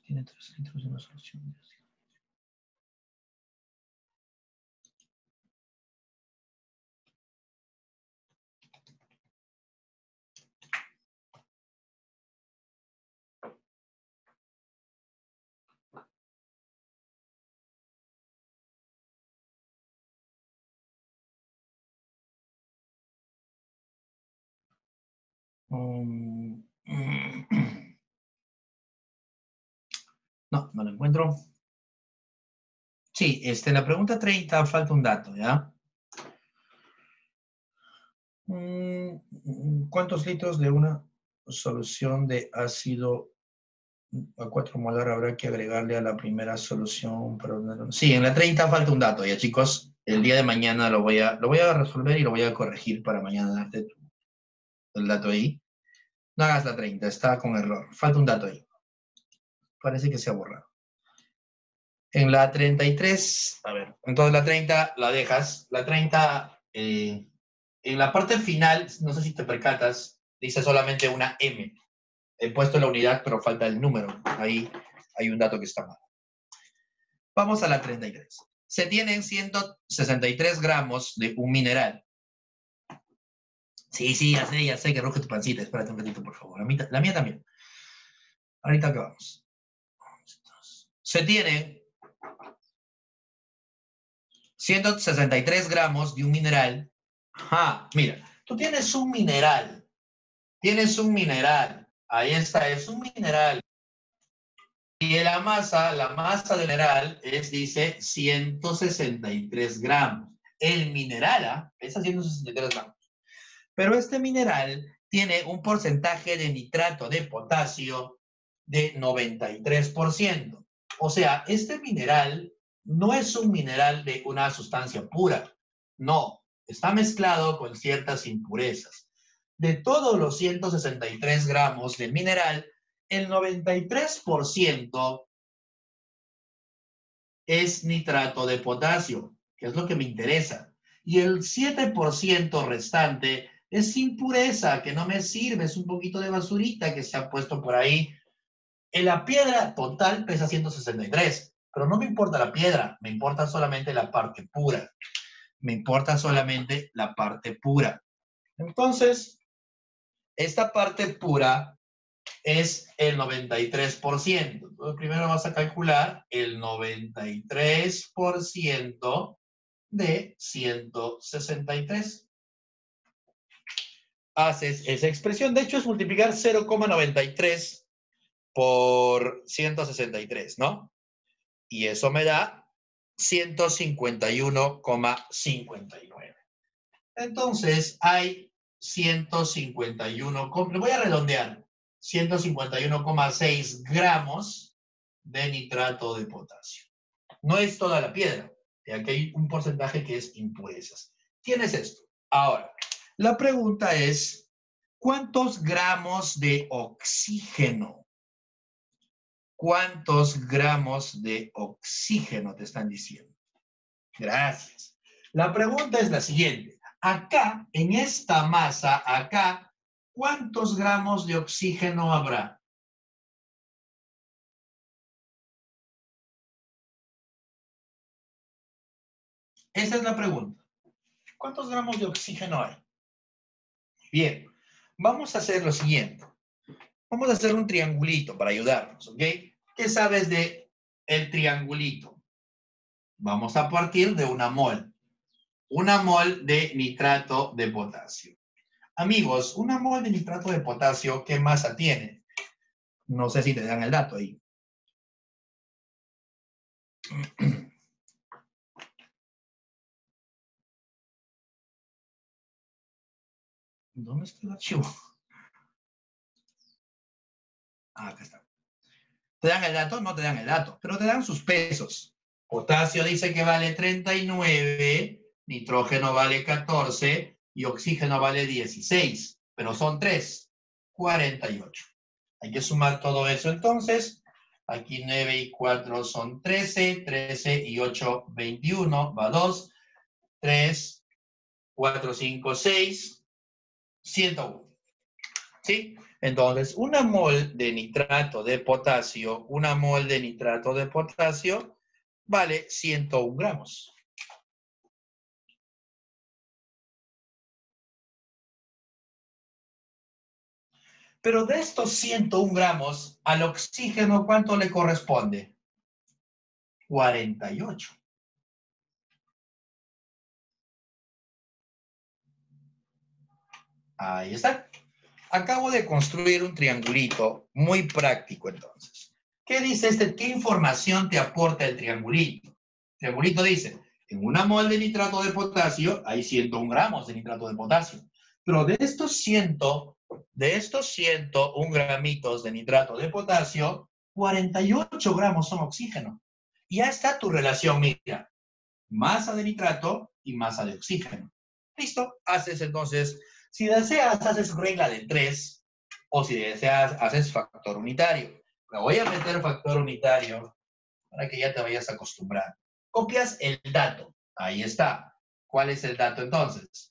Tiene 3 litros de una solución de ácido. No, no lo encuentro. Sí, en la pregunta 30 falta un dato, ¿ya? ¿Cuántos litros de una solución de ácido a 4 molar habrá que agregarle a la primera solución? Sí, en la 30 falta un dato, ya chicos. El día de mañana lo voy a resolver y lo voy a corregir para mañana darte el dato ahí. No hagas la 30, está con error. Falta un dato ahí. Parece que se ha borrado. En la 33, a ver, entonces la 30 la dejas. La 30, en la parte final, no sé si te percatas, dice solamente una M. He puesto la unidad, pero falta el número. Ahí hay un dato que está mal. Vamos a la 33. Se tienen 163 gramos de un mineral. Sí, ya sé que ruge tu pancita. Espérate un ratito, por favor. La mía también. Ahorita acabamos. Se tienen 163 gramos de un mineral. Ajá, mira, tú tienes un mineral. Ahí está, es un mineral. Y la masa del mineral dice 163 gramos. El mineral pesa 163 gramos. Pero este mineral tiene un porcentaje de nitrato de potasio de 93%. O sea, este mineral no es un mineral de una sustancia pura. No, está mezclado con ciertas impurezas. De todos los 163 gramos de mineral, el 93% es nitrato de potasio, que es lo que me interesa. Y el 7% restante es impureza, que no me sirve, es un poquito de basurita que se ha puesto por ahí. En la piedra total pesa 163, pero no me importa la piedra, me importa solamente la parte pura. Entonces, esta parte pura es el 93%. Entonces, primero vas a calcular el 93% de 163. Haces esa expresión. De hecho, es multiplicar 0,93 por 163, ¿no? Y eso me da 151,59. Entonces, hay 151, le voy a redondear, 151,6 gramos de nitrato de potasio. No es toda la piedra, ya que hay un porcentaje que es impurezas. Tienes esto. Ahora, la pregunta es, ¿cuántos gramos de oxígeno? ¿Cuántos gramos de oxígeno te están diciendo? Gracias. La pregunta es la siguiente. Acá, en esta masa, acá, ¿cuántos gramos de oxígeno habrá? Esa es la pregunta. ¿Cuántos gramos de oxígeno hay? Bien, vamos a hacer lo siguiente. Vamos a hacer un triangulito para ayudarnos, ¿ok? ¿Qué sabes de el triangulito? Vamos a partir de una mol. Una mol de nitrato de potasio. Amigos, una mol de nitrato de potasio, ¿qué masa tiene? No sé si te dan el dato ahí. ¿Dónde está el archivo? Ah, acá está. ¿Te dan el dato? No te dan el dato, pero te dan sus pesos. Potasio dice que vale 39, nitrógeno vale 14 y oxígeno vale 16, pero son 3, 48. Hay que sumar todo eso entonces. Aquí 9 y 4 son 13, 13 y 8, 21, va 2, 3, 4, 5, 6, 101. ¿Sí? Entonces, una mol de nitrato de potasio, vale 101 gramos. Pero de estos 101 gramos, al oxígeno, ¿cuánto le corresponde? 48. Ahí está. Acabo de construir un triangulito muy práctico, entonces. ¿Qué dice este? ¿Qué información te aporta el triangulito? El triangulito dice, en una mol de nitrato de potasio hay 101 gramos de nitrato de potasio. Pero de estos 101 gramitos de nitrato de potasio, 48 gramos son oxígeno. Ya está tu relación, mira. Masa de nitrato y masa de oxígeno. ¿Listo? Haces entonces, si deseas, haces regla de 3, o si deseas, haces factor unitario. Me voy a meter factor unitario para que ya te vayas a acostumbrar. Copias el dato. Ahí está. ¿Cuál es el dato entonces?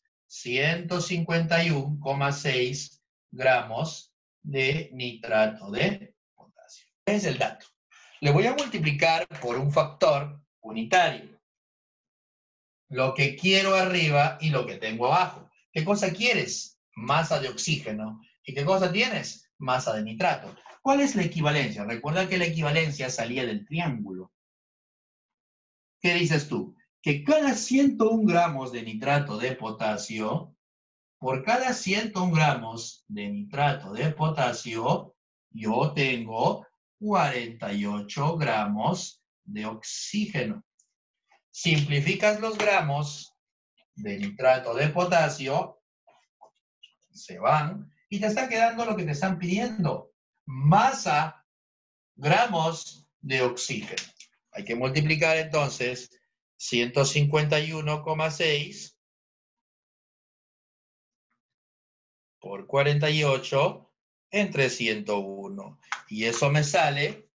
151,6 gramos de nitrato de potasio. Es el dato. Le voy a multiplicar por un factor unitario. Lo que quiero arriba y lo que tengo abajo. ¿Qué cosa quieres? Masa de oxígeno. ¿Y qué cosa tienes? Masa de nitrato. ¿Cuál es la equivalencia? Recuerda que la equivalencia salía del triángulo. ¿Qué dices tú? Que cada 101 gramos de nitrato de potasio, por cada 101 gramos de nitrato de potasio, yo tengo 48 gramos de oxígeno. Simplificas los gramos de nitrato de potasio, se van, y te está quedando lo que te están pidiendo. Masa, gramos de oxígeno. Hay que multiplicar entonces 151,6 por 48 entre 101. Y eso me sale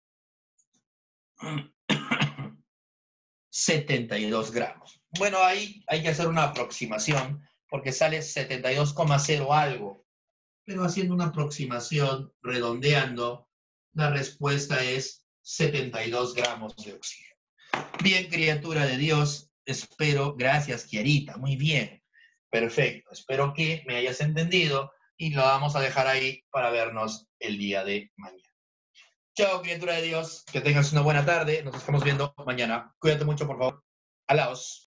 72 gramos. Bueno, ahí hay que hacer una aproximación porque sale 72,0 algo. Pero haciendo una aproximación, redondeando, la respuesta es 72 gramos de oxígeno. Bien, criatura de Dios, espero, gracias, Kiarita, muy bien, perfecto, espero que me hayas entendido y lo vamos a dejar ahí para vernos el día de mañana. Chao, criatura de Dios, que tengas una buena tarde, nos estamos viendo mañana. Cuídate mucho, por favor. Alaos.